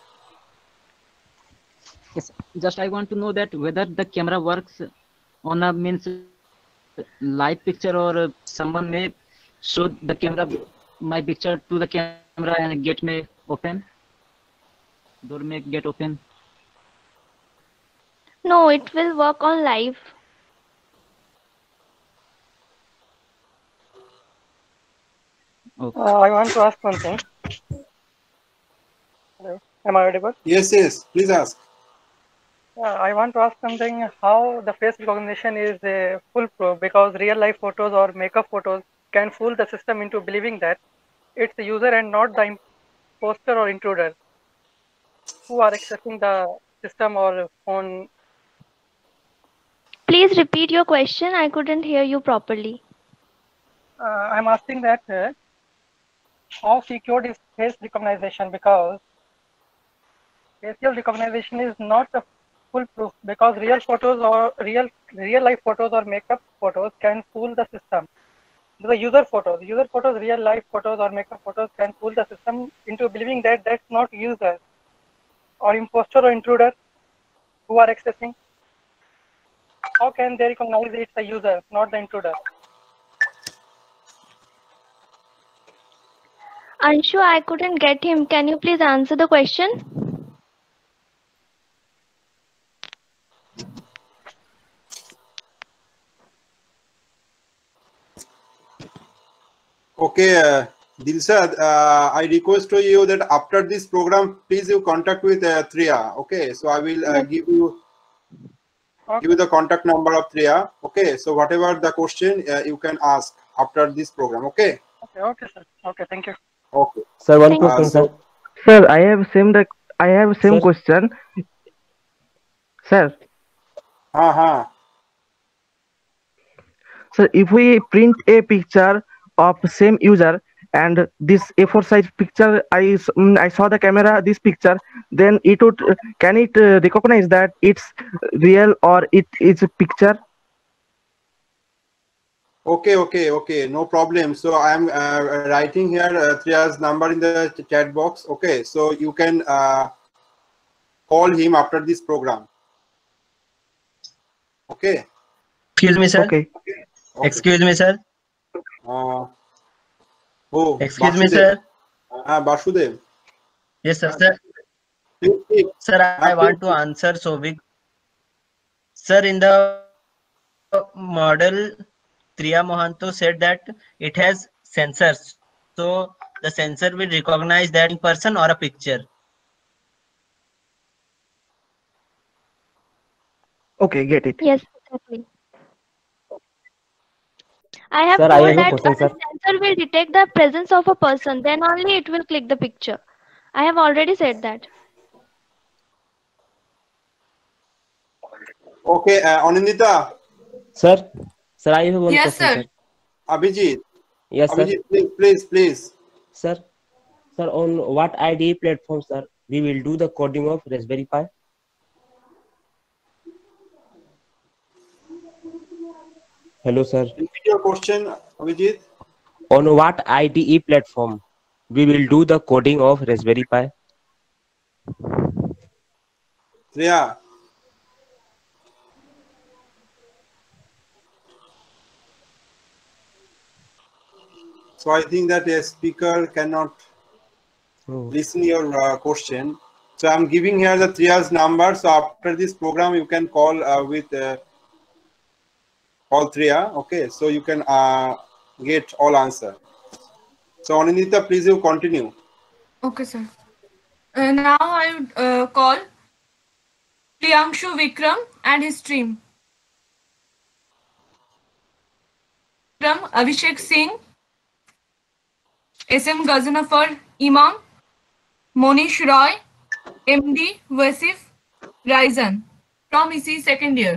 Yes, just I want to know that whether the camera works on a means live picture or uh, someone may show the camera my picture to the camera and gate may open. Door may get open. No, it will work on live. Okay. Uh, I want to ask something. Hello. Am I audible? Yes, yes. Please ask. Uh, I want to ask something. How the face recognition is uh, foolproof, because real life photos or makeup photos can fool the system into believing that it's the user and not the imposter or intruder who are accessing the system or phone. Please repeat your question. I couldn't hear you properly. Uh, I'm asking that uh, how secured is face recognition, because facial recognition is not a foolproof, because real photos or real real life photos or makeup photos can fool the system. The user photos, user photos, real life photos or makeup photos can fool the system into believing that that's not user or imposter or intruder who are accessing. how can they recognize it's the user, not the intruder? Anshu, I couldn't get him. Can you please answer the question? Okay, uh, Dilshad, uh, I request to you that after this program, please you contact with uh, Triya. Okay, so I will uh, give you Okay. give you the contact number of Triya. Okay, so whatever the question uh, you can ask after this program. Okay. Okay, okay, sir. Okay, thank you. Okay. Sir, one Thank Uh, question, so sir. Sir, I have same the I have same Sir, question. Sir, uh huh. sir, if we print a picture of same user and this A four size picture, I s- mm, I saw the camera this picture, then it would uh, can it uh, recognize that it's real or it is a picture? Okay, okay, okay, no problem. So I am uh, writing here uh, Triya's number in the ch- chat box. Okay, so you can uh, call him after this program. Okay. Excuse me, sir. Okay. Okay. Excuse me, sir. Uh, oh, Excuse me, Basudev. sir. Uh, Basudev. Yes, sir. Sir, Please, please. sir I Uh, want please. to answer Sovik. Sir, in the model, Triya Mohanto said that it has sensors. So the sensor will recognize that in person or a picture. Okay, get it. Yes, exactly. I have sir, I told have a that question, a sir. sensor will detect the presence of a person, then only it will click the picture. I have already said that. Okay, uh, Anindita, Sir, sir, I have one Yes, question, sir. sir. Abhijit, Yes, sir. Abhijit, please, please, please. Sir, sir, on what I D E platform, sir, we will do the coding of Raspberry Pi? Hello, sir. Repeat your question, Abhijit. On what I D E platform we will do the coding of Raspberry Pi? Triya. So I think that a speaker cannot Oh. listen your uh, question. So I'm giving here the Triya's number. So after this program, you can call uh, with uh, call Triya. Okay, so you can uh, get all answer. So Anindita, please you continue. Okay, sir. Uh, now I would uh, call Priyanshu Vikram and his team. Vikram Abhishek Singh, S M Ghaznafar Imam, Monish Roy, M D Wasif Raizan from E C second year.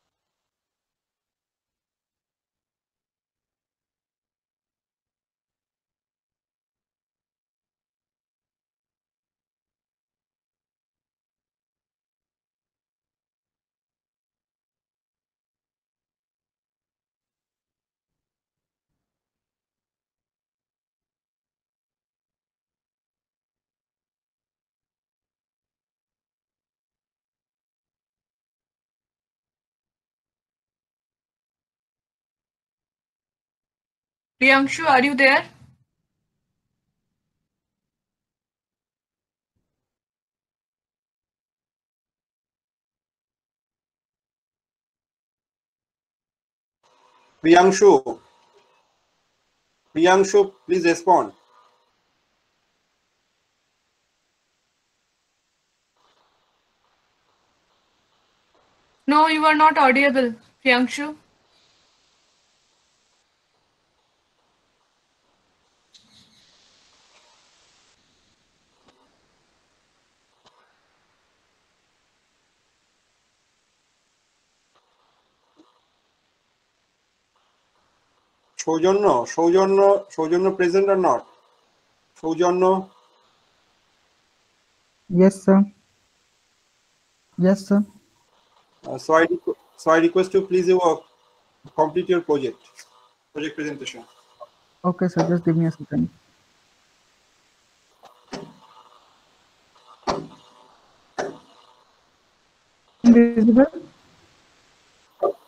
Priyanshu, are you there? Priyanshu. Priyanshu, please respond. No, you are not audible, Priyanshu. Sojourno, Sojourno, Sojourno present or not? Sojourno. Yes, sir. Yes, sir. Uh, so I requ- so I request you please you uh, complete your project project presentation. Okay, sir. Just give me a second. Visible?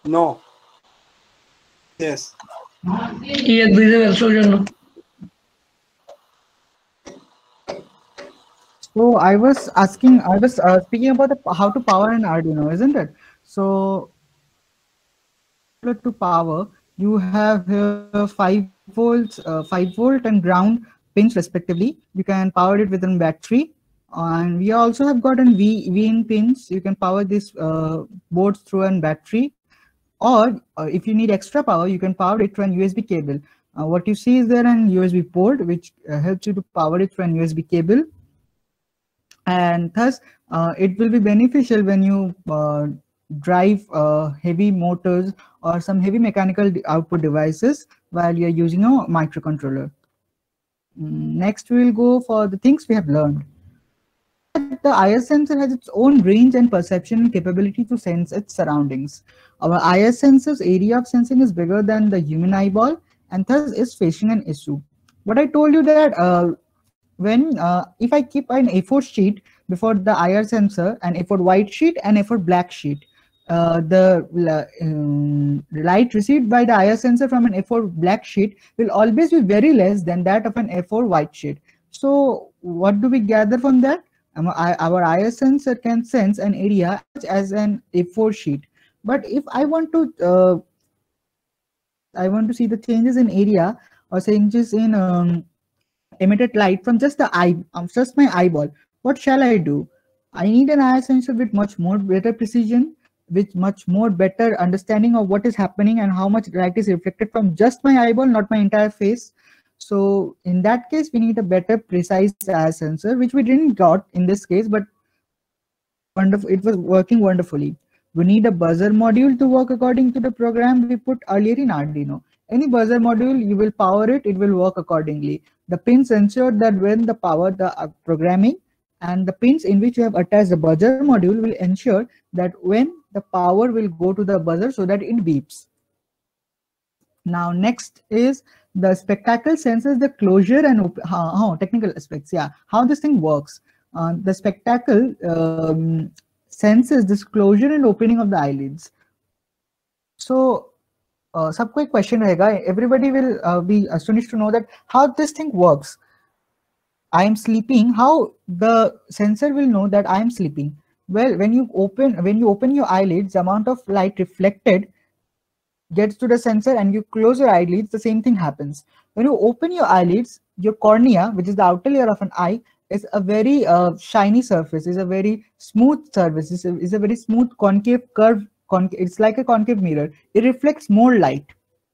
No. Yes. Yes, visible. So you know. So I was asking, I was uh, speaking about the, how to power an Arduino, isn't it? So to power, you have here five volts, uh, five volt and ground pins respectively. You can power it with a battery, and we also have got an V V in pins. You can power this uh, boards through a battery, or uh, if you need extra power, you can power it through an U S B cable. Uh, what you see is there an U S B port which uh, helps you to power it through an U S B cable, and thus uh, it will be beneficial when you uh, drive uh, heavy motors or some heavy mechanical output devices while you're using a microcontroller. Next, we will go for the things we have learned. The I R sensor has its own range and perception capability to sense its surroundings. Our I R sensor's area of sensing is bigger than the human eyeball and thus is facing an issue. What I told you that uh, when uh, if I keep an A four sheet before the I R sensor, an A four white sheet and A four black sheet, uh, the um, light received by the I R sensor from an A four black sheet will always be very less than that of an A four white sheet. So what do we gather from that? Um, I, our I R sensor can sense an area as an A four sheet. But if I want to uh, I want to see the changes in area or changes in um, emitted light from just the eye, um, just my eyeball, what shall I do? I need an I R sensor with much more better precision, with much more better understanding of what is happening and how much light is reflected from just my eyeball, not my entire face. So in that case, we need a better precise I R sensor, which we didn't got in this case, but wonderful, it was working wonderfully. We need a buzzer module to work according to the program we put earlier in Arduino. Any buzzer module, you will power it, it will work accordingly. The pins ensure that when the power the uh, programming, and the pins in which you have attached the buzzer module will ensure that when the power will go to the buzzer so that it beeps. Now next is the spectacle senses the closure and uh, oh, technical aspects. Yeah, how this thing works. Uh, the spectacle um, senses this closure and opening of the eyelids. So uh, सबको एक question रहेगा. Everybody will uh, be astonished to know that how this thing works. I am sleeping. How the sensor will know that I am sleeping? Well, when you open when you open your eyelids, the amount of light reflected gets to the sensor, and you close your eyelids, the same thing happens. When you open your eyelids, your cornea, which is the outer layer of an eye, is a very uh, shiny surface, is a very smooth surface, is a, is a very smooth concave curve. Concave, it's like a concave mirror. It reflects more light.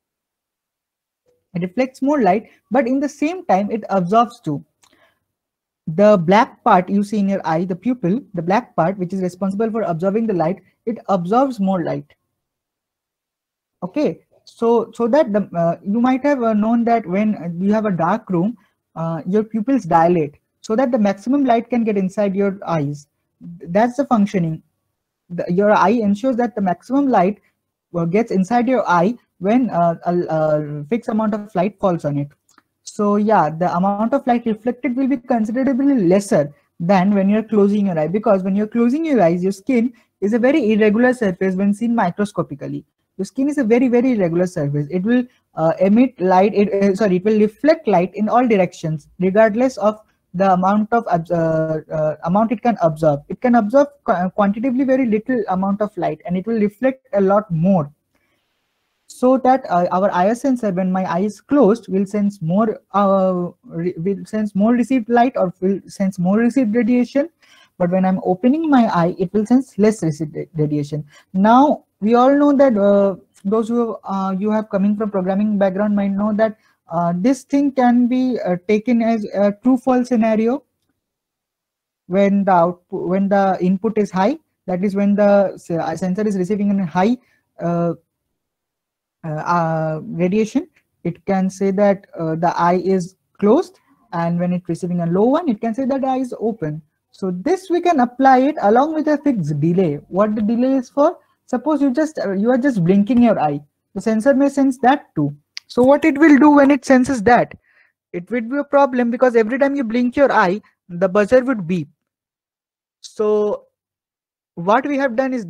It reflects more light, but in the same time, it absorbs too. The black part you see in your eye, the pupil, the black part, which is responsible for absorbing the light, it absorbs more light. Okay, so so that the uh, you might have uh, known that when you have a dark room, uh, your pupils dilate so that the maximum light can get inside your eyes. That's the functioning. The, your eye ensures that the maximum light uh, gets inside your eye when uh, a, a fixed amount of light falls on it. So yeah, the amount of light reflected will be considerably lesser than when you're closing your eye, because when you're closing your eyes, your skin is a very irregular surface when seen microscopically. Your skin is a very, very irregular surface. It will uh, emit light, it, uh, sorry, it will reflect light in all directions, regardless of the amount of uh, uh, amount it can absorb. It can absorb qu quantitatively very little amount of light, and it will reflect a lot more. So that uh, our I R sensor, when my eye is closed, will sense more, uh, will sense more received light or will sense more received radiation. But when I'm opening my eye, it will sense less received radiation. Now we all know that uh, those who uh, you have coming from programming background might know that uh, this thing can be uh, taken as a true-false scenario. When the output, when the input is high, that is when the sensor is receiving a high uh, Uh, uh, radiation, it can say that uh, the eye is closed, and when it's receiving a low one, it can say that the eye is open. So this we can apply it along with a fixed delay. What the delay is for? Suppose you just uh, you are just blinking your eye, the sensor may sense that too. So what it will do when it senses that? It would be a problem, because every time you blink your eye, the buzzer would beep. So what we have done is that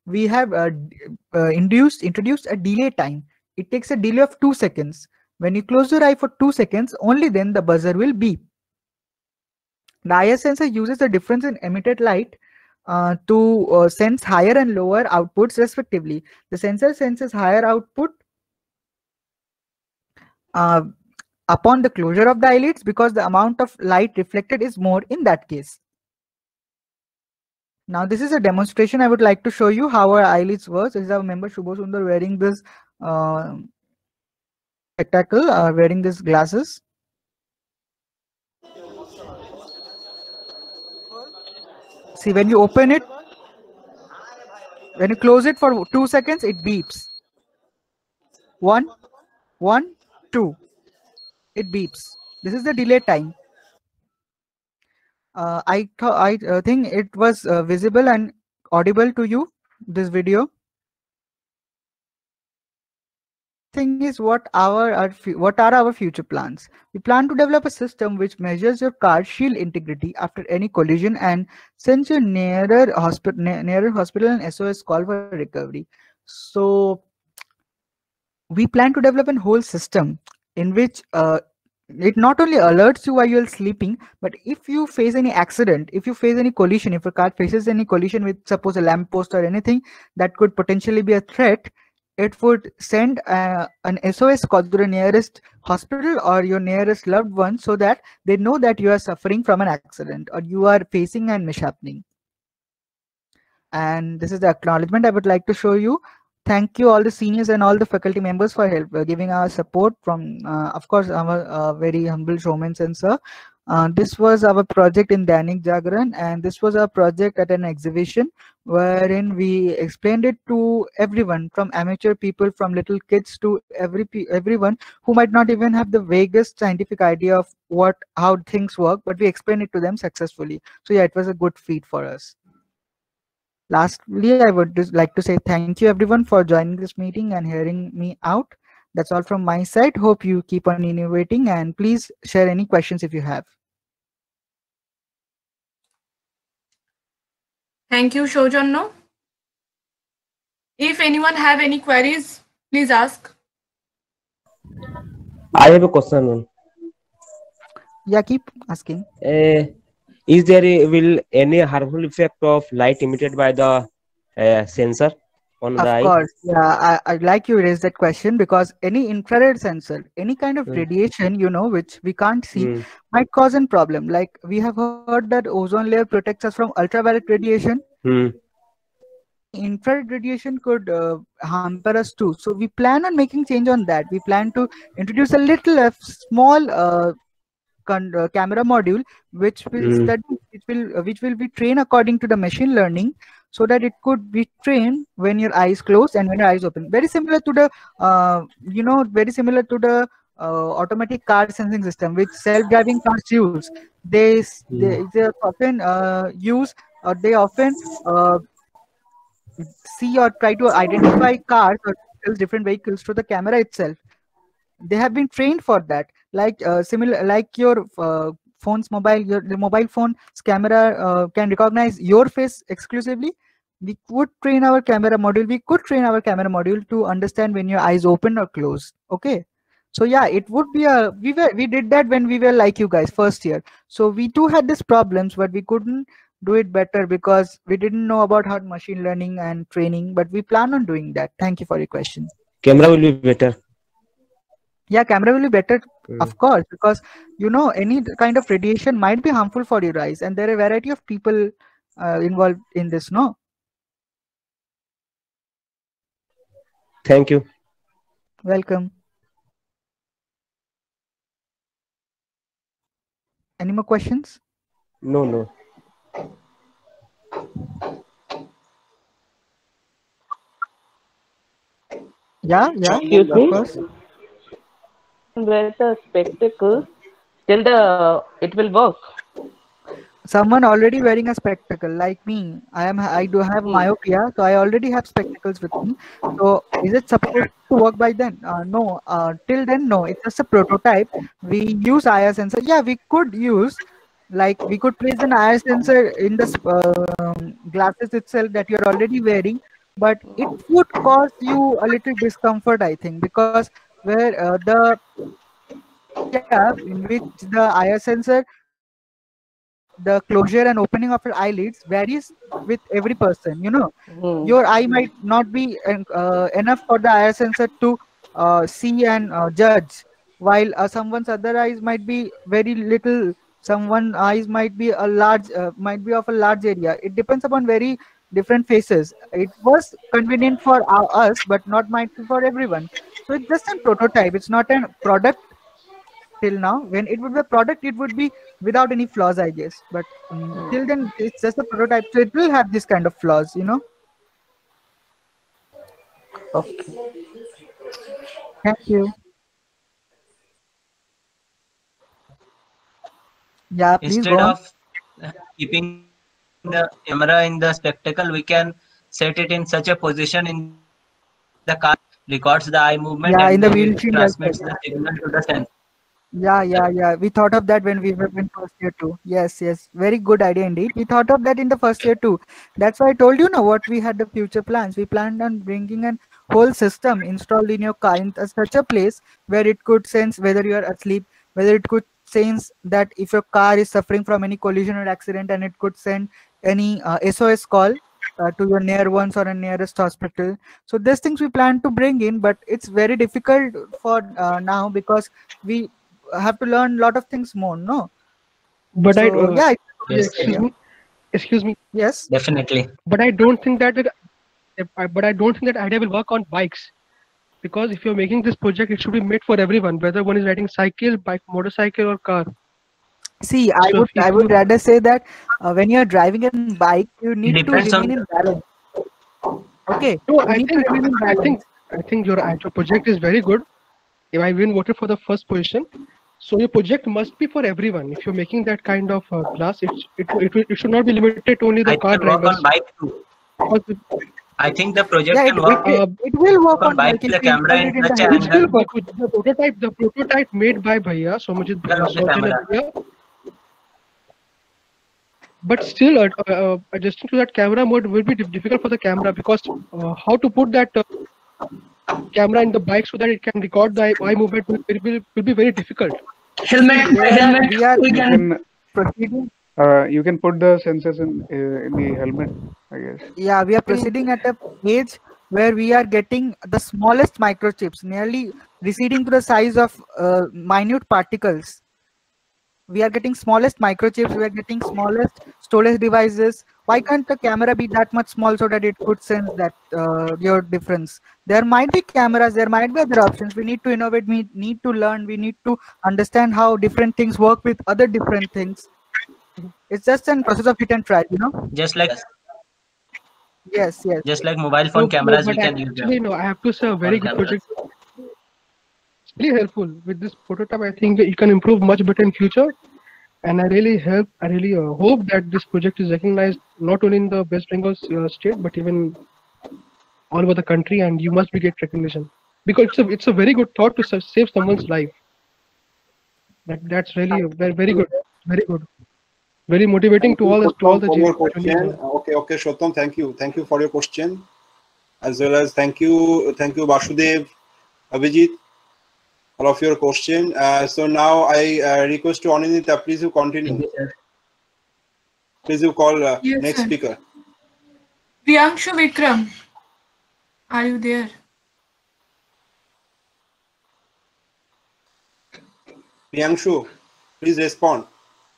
we have uh, uh, induced introduced a delay time. It takes a delay of two seconds. When you close your eye for two seconds, only then the buzzer will beep. The I R sensor uses the difference in emitted light uh, to uh, sense higher and lower outputs respectively. The sensor senses higher output uh, upon the closure of the eyelids because the amount of light reflected is more in that case. Now this is a demonstration. I would like to show you how our eyelids works. This is our member Shubho Sundar wearing this uh, spectacle, uh, wearing these glasses. See, when you open it, when you close it for two seconds, it beeps. One, one, two. It beeps. This is the delay time. Uh, I th I uh, think it was uh, visible and audible to you, this video. Thing is, what our, our what are our future plans? We plan to develop a system which measures your car's shield integrity after any collision and sends you nearer hospital nearer hospital and S O S call for recovery. So we plan to develop a whole system in which uh, it not only alerts you while you're sleeping, but if you face any accident, if you face any collision, if a car faces any collision with suppose a lamppost or anything that could potentially be a threat, it would send uh, an S O S call to the nearest hospital or your nearest loved one so that they know that you are suffering from an accident or you are facing an mishappening. And this is the acknowledgement I would like to show you. Thank you all the seniors and all the faculty members for help uh, giving our support from, uh, of course, our uh, very humble showman sensor. Uh, this was our project in Dainik Jagran, and this was our project at an exhibition wherein we explained it to everyone, from amateur people, from little kids to every everyone who might not even have the vaguest scientific idea of what how things work, but we explained it to them successfully. So yeah, it was a good feat for us. Lastly, I would just like to say thank you everyone for joining this meeting and hearing me out. That's all from my side. Hope you keep on innovating, and please share any questions if you have. Thank you, Shojanno. If anyone have any queries, please ask. I have a question. One. Yeah, keep asking. Uh, is there a, will any harmful effect of light emitted by the uh, sensor on Of the eye? course, yeah, I, I'd like you to raise that question because any infrared sensor, any kind of Mm. radiation, you know, which we can't see, Mm. might cause a problem. Like we have heard that ozone layer protects us from ultraviolet radiation. Mm. Infrared radiation could uh, hamper us too. So we plan on making change on that. We plan to introduce a little uh, small uh, con uh, camera module which will Mm. study, which will uh, which will be trained according to the machine learning, so that it could be trained when your eyes closed and when your eyes open. Very similar to the uh, you know very similar to the uh, automatic car sensing system which self-driving cars use. They s- they, Mm. they often uh, use or they often uh, see or try to identify cars or vehicles, different vehicles through the camera itself. They have been trained for that, like uh, similar like your uh, phone's mobile your the mobile phone's camera uh, can recognize your face exclusively. We could train our camera module we could train our camera module to understand when your eyes open or close. Okay, so yeah, it would be a we were we did that when we were like you guys first year. So we too had these problems, but we couldn't do it better because we didn't know about how machine learning and training, but we plan on doing that. Thank you for your question. Camera will be better. Yeah, camera will be better, Mm. of course, because you know any kind of radiation might be harmful for your eyes, and there are a variety of people uh, involved in this. No, Thank you. welcome. Any more questions? No, no. Yeah, yeah, Excuse of me. course. Wear the spectacles till the it will work. Someone already wearing a spectacle like me. I am. I do have myopia, so I already have spectacles with me. So is it supposed to work by then? Uh, no. Uh, till then, no. It's just a prototype. We use I R sensor. Yeah, we could use. Like we could place an I R sensor in the um, glasses itself that you're already wearing, but it would cause you a little discomfort, I think, because where uh, the area in which the I R sensor, the closure and opening of your eyelids varies with every person. You know, Hmm. your eye might not be en- uh, enough for the I R sensor to uh, see and uh, judge, while uh, someone's other eyes might be very little. Someone eyes might be a large, uh, might be of a large area. It depends upon very different faces. It was convenient for our, us, but not might be for everyone. So it's just a prototype. It's not a product till now. When it would be a product, it would be without any flaws, I guess. But um, till then, it's just a prototype, so it will have this kind of flaws, you know. Okay. Thank you. Yeah, please go Instead on. of uh, keeping the camera in the spectacle, we can set it in such a position in the car, records the eye movement Yeah, in and the uh, windshield as well. transmits the signal to the sensor. Yeah, yeah, yeah. We thought of that when we were in first year too. Yes, yes. Very good idea indeed. We thought of that in the first year too. That's why I told you now what we had the future plans. We planned on bringing an whole system installed in your car in a- such a place where it could sense whether you are asleep, whether it could sense that if your car is suffering from any collision or accident, and it could send any uh, S O S call uh, to your near ones or a nearest hospital. So these things we plan to bring in, but it's very difficult for uh, now because we have to learn a lot of things more, no? But I, So uh, yeah, it's a good Yes, excuse idea. me, excuse me, Yes. definitely. but I don't think that it, I- but I don't think that idea will work on bikes, because if you're making this project, it should be made for everyone, whether one is riding cycle, bike, motorcycle, or car. See, I So would if, if I would you, rather say that uh, when you are driving a bike, you It need to depends remain on in balance. Okay, no, you I need to think, remain in I think, balance. I think your your project is very good. If I even voted for the first position, so your project must be for everyone. If you're making that kind of uh, glass, it it it, will- it should not be limited to only the I car can work on drivers. bike too. Because if- I think the project Yeah, it can it work uh, it will work on on bike bike with if the we camera install in it in the such it an helmet. will angle work. With the prototype, the prototype made by Bhaiya, Somajit uh, of the Saujanya camera. Bhaiya, but still uh, uh, adjusting to that camera mode will be dif- difficult for the camera, because uh, how to put that uh, camera in the bike so that it can record the eye, eye movement will, will, will will be very difficult. Helmet, See, by there are helmet, we are we You can. can proceeding. uh, you can put the sensors in uh, in the helmet, I guess. Yeah, we are And proceeding at a age where we are getting the smallest microchips, nearly receding to the size of uh, minute particles. We are getting smallest microchips, we are getting smallest storage devices. Why can't the camera be that much small so that it could sense that uh, your difference? There might be cameras, there might be other options. We need to innovate, we need to learn, we need to understand how different things work with other different things. It's just a process of hit and try, you know. Just like Yes, yes, just yes. like mobile no, phone no, cameras, we but can use them. actually, no, I have to say a very All good cameras. project. It's really helpful with this prototype. I think that you can improve much better in future. And I really help. I really uh, hope that this project is recognized not only in the West Bengal uh, state, but even all over the country. And you must be get recognition, because it's a it's a very good thought to sa- save someone's life. That that's really a very very good, very good, very motivating Thank to you, all this to all Shottam, the for j- your juniors. question. Okay, okay, Shottam, thank you. Thank you for your question. As well as thank you, thank you, Basudev, Abhijit, all of your question. Uh, so now I uh, request to Anindita, please you continue. Thank you, sir. Please you call uh, Yes, next sir. speaker. Priyanshu Vikram, are you there? Priyanshu, please respond.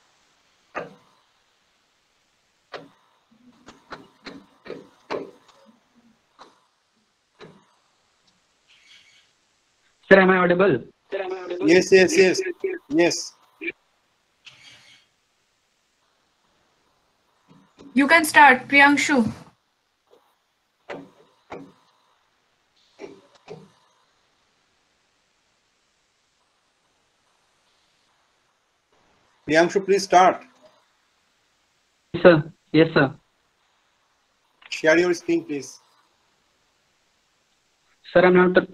Sir, am I audible? Yes, yes, yes, yes. You can start, Priyanshu. Priyanshu, please start. Yes, sir. Yes, sir. Share your screen, please. Sir, I'm not.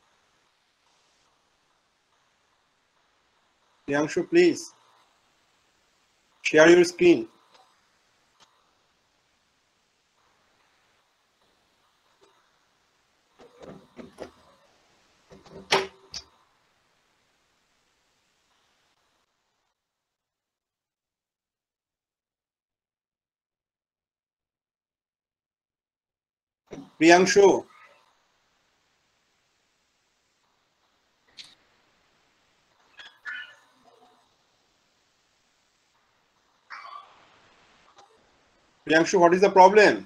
Priyanshu, please. Share your screen. Priyanshu. Priyanshu, what is the problem?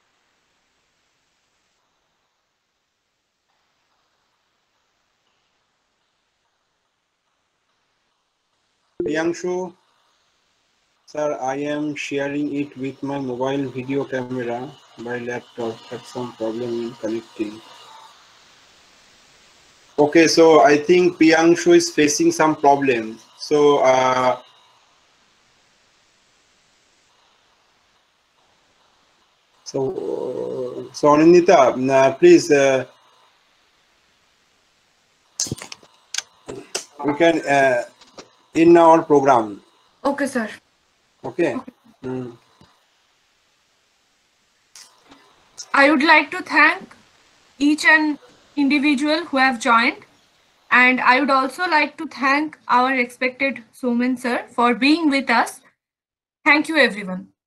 Priyanshu, sir, I am sharing it with my mobile video camera by laptop. Have some problem in connecting. Okay, so I think Priyanshu is facing some problem. So, uh, so, so Anindita, uh, please, uh, we can uh, in our program. Okay, sir. Okay. Okay. Mm. I would like to thank each and individual who have joined, and I would also like to thank our respected Soman sir for being with us. Thank you, everyone.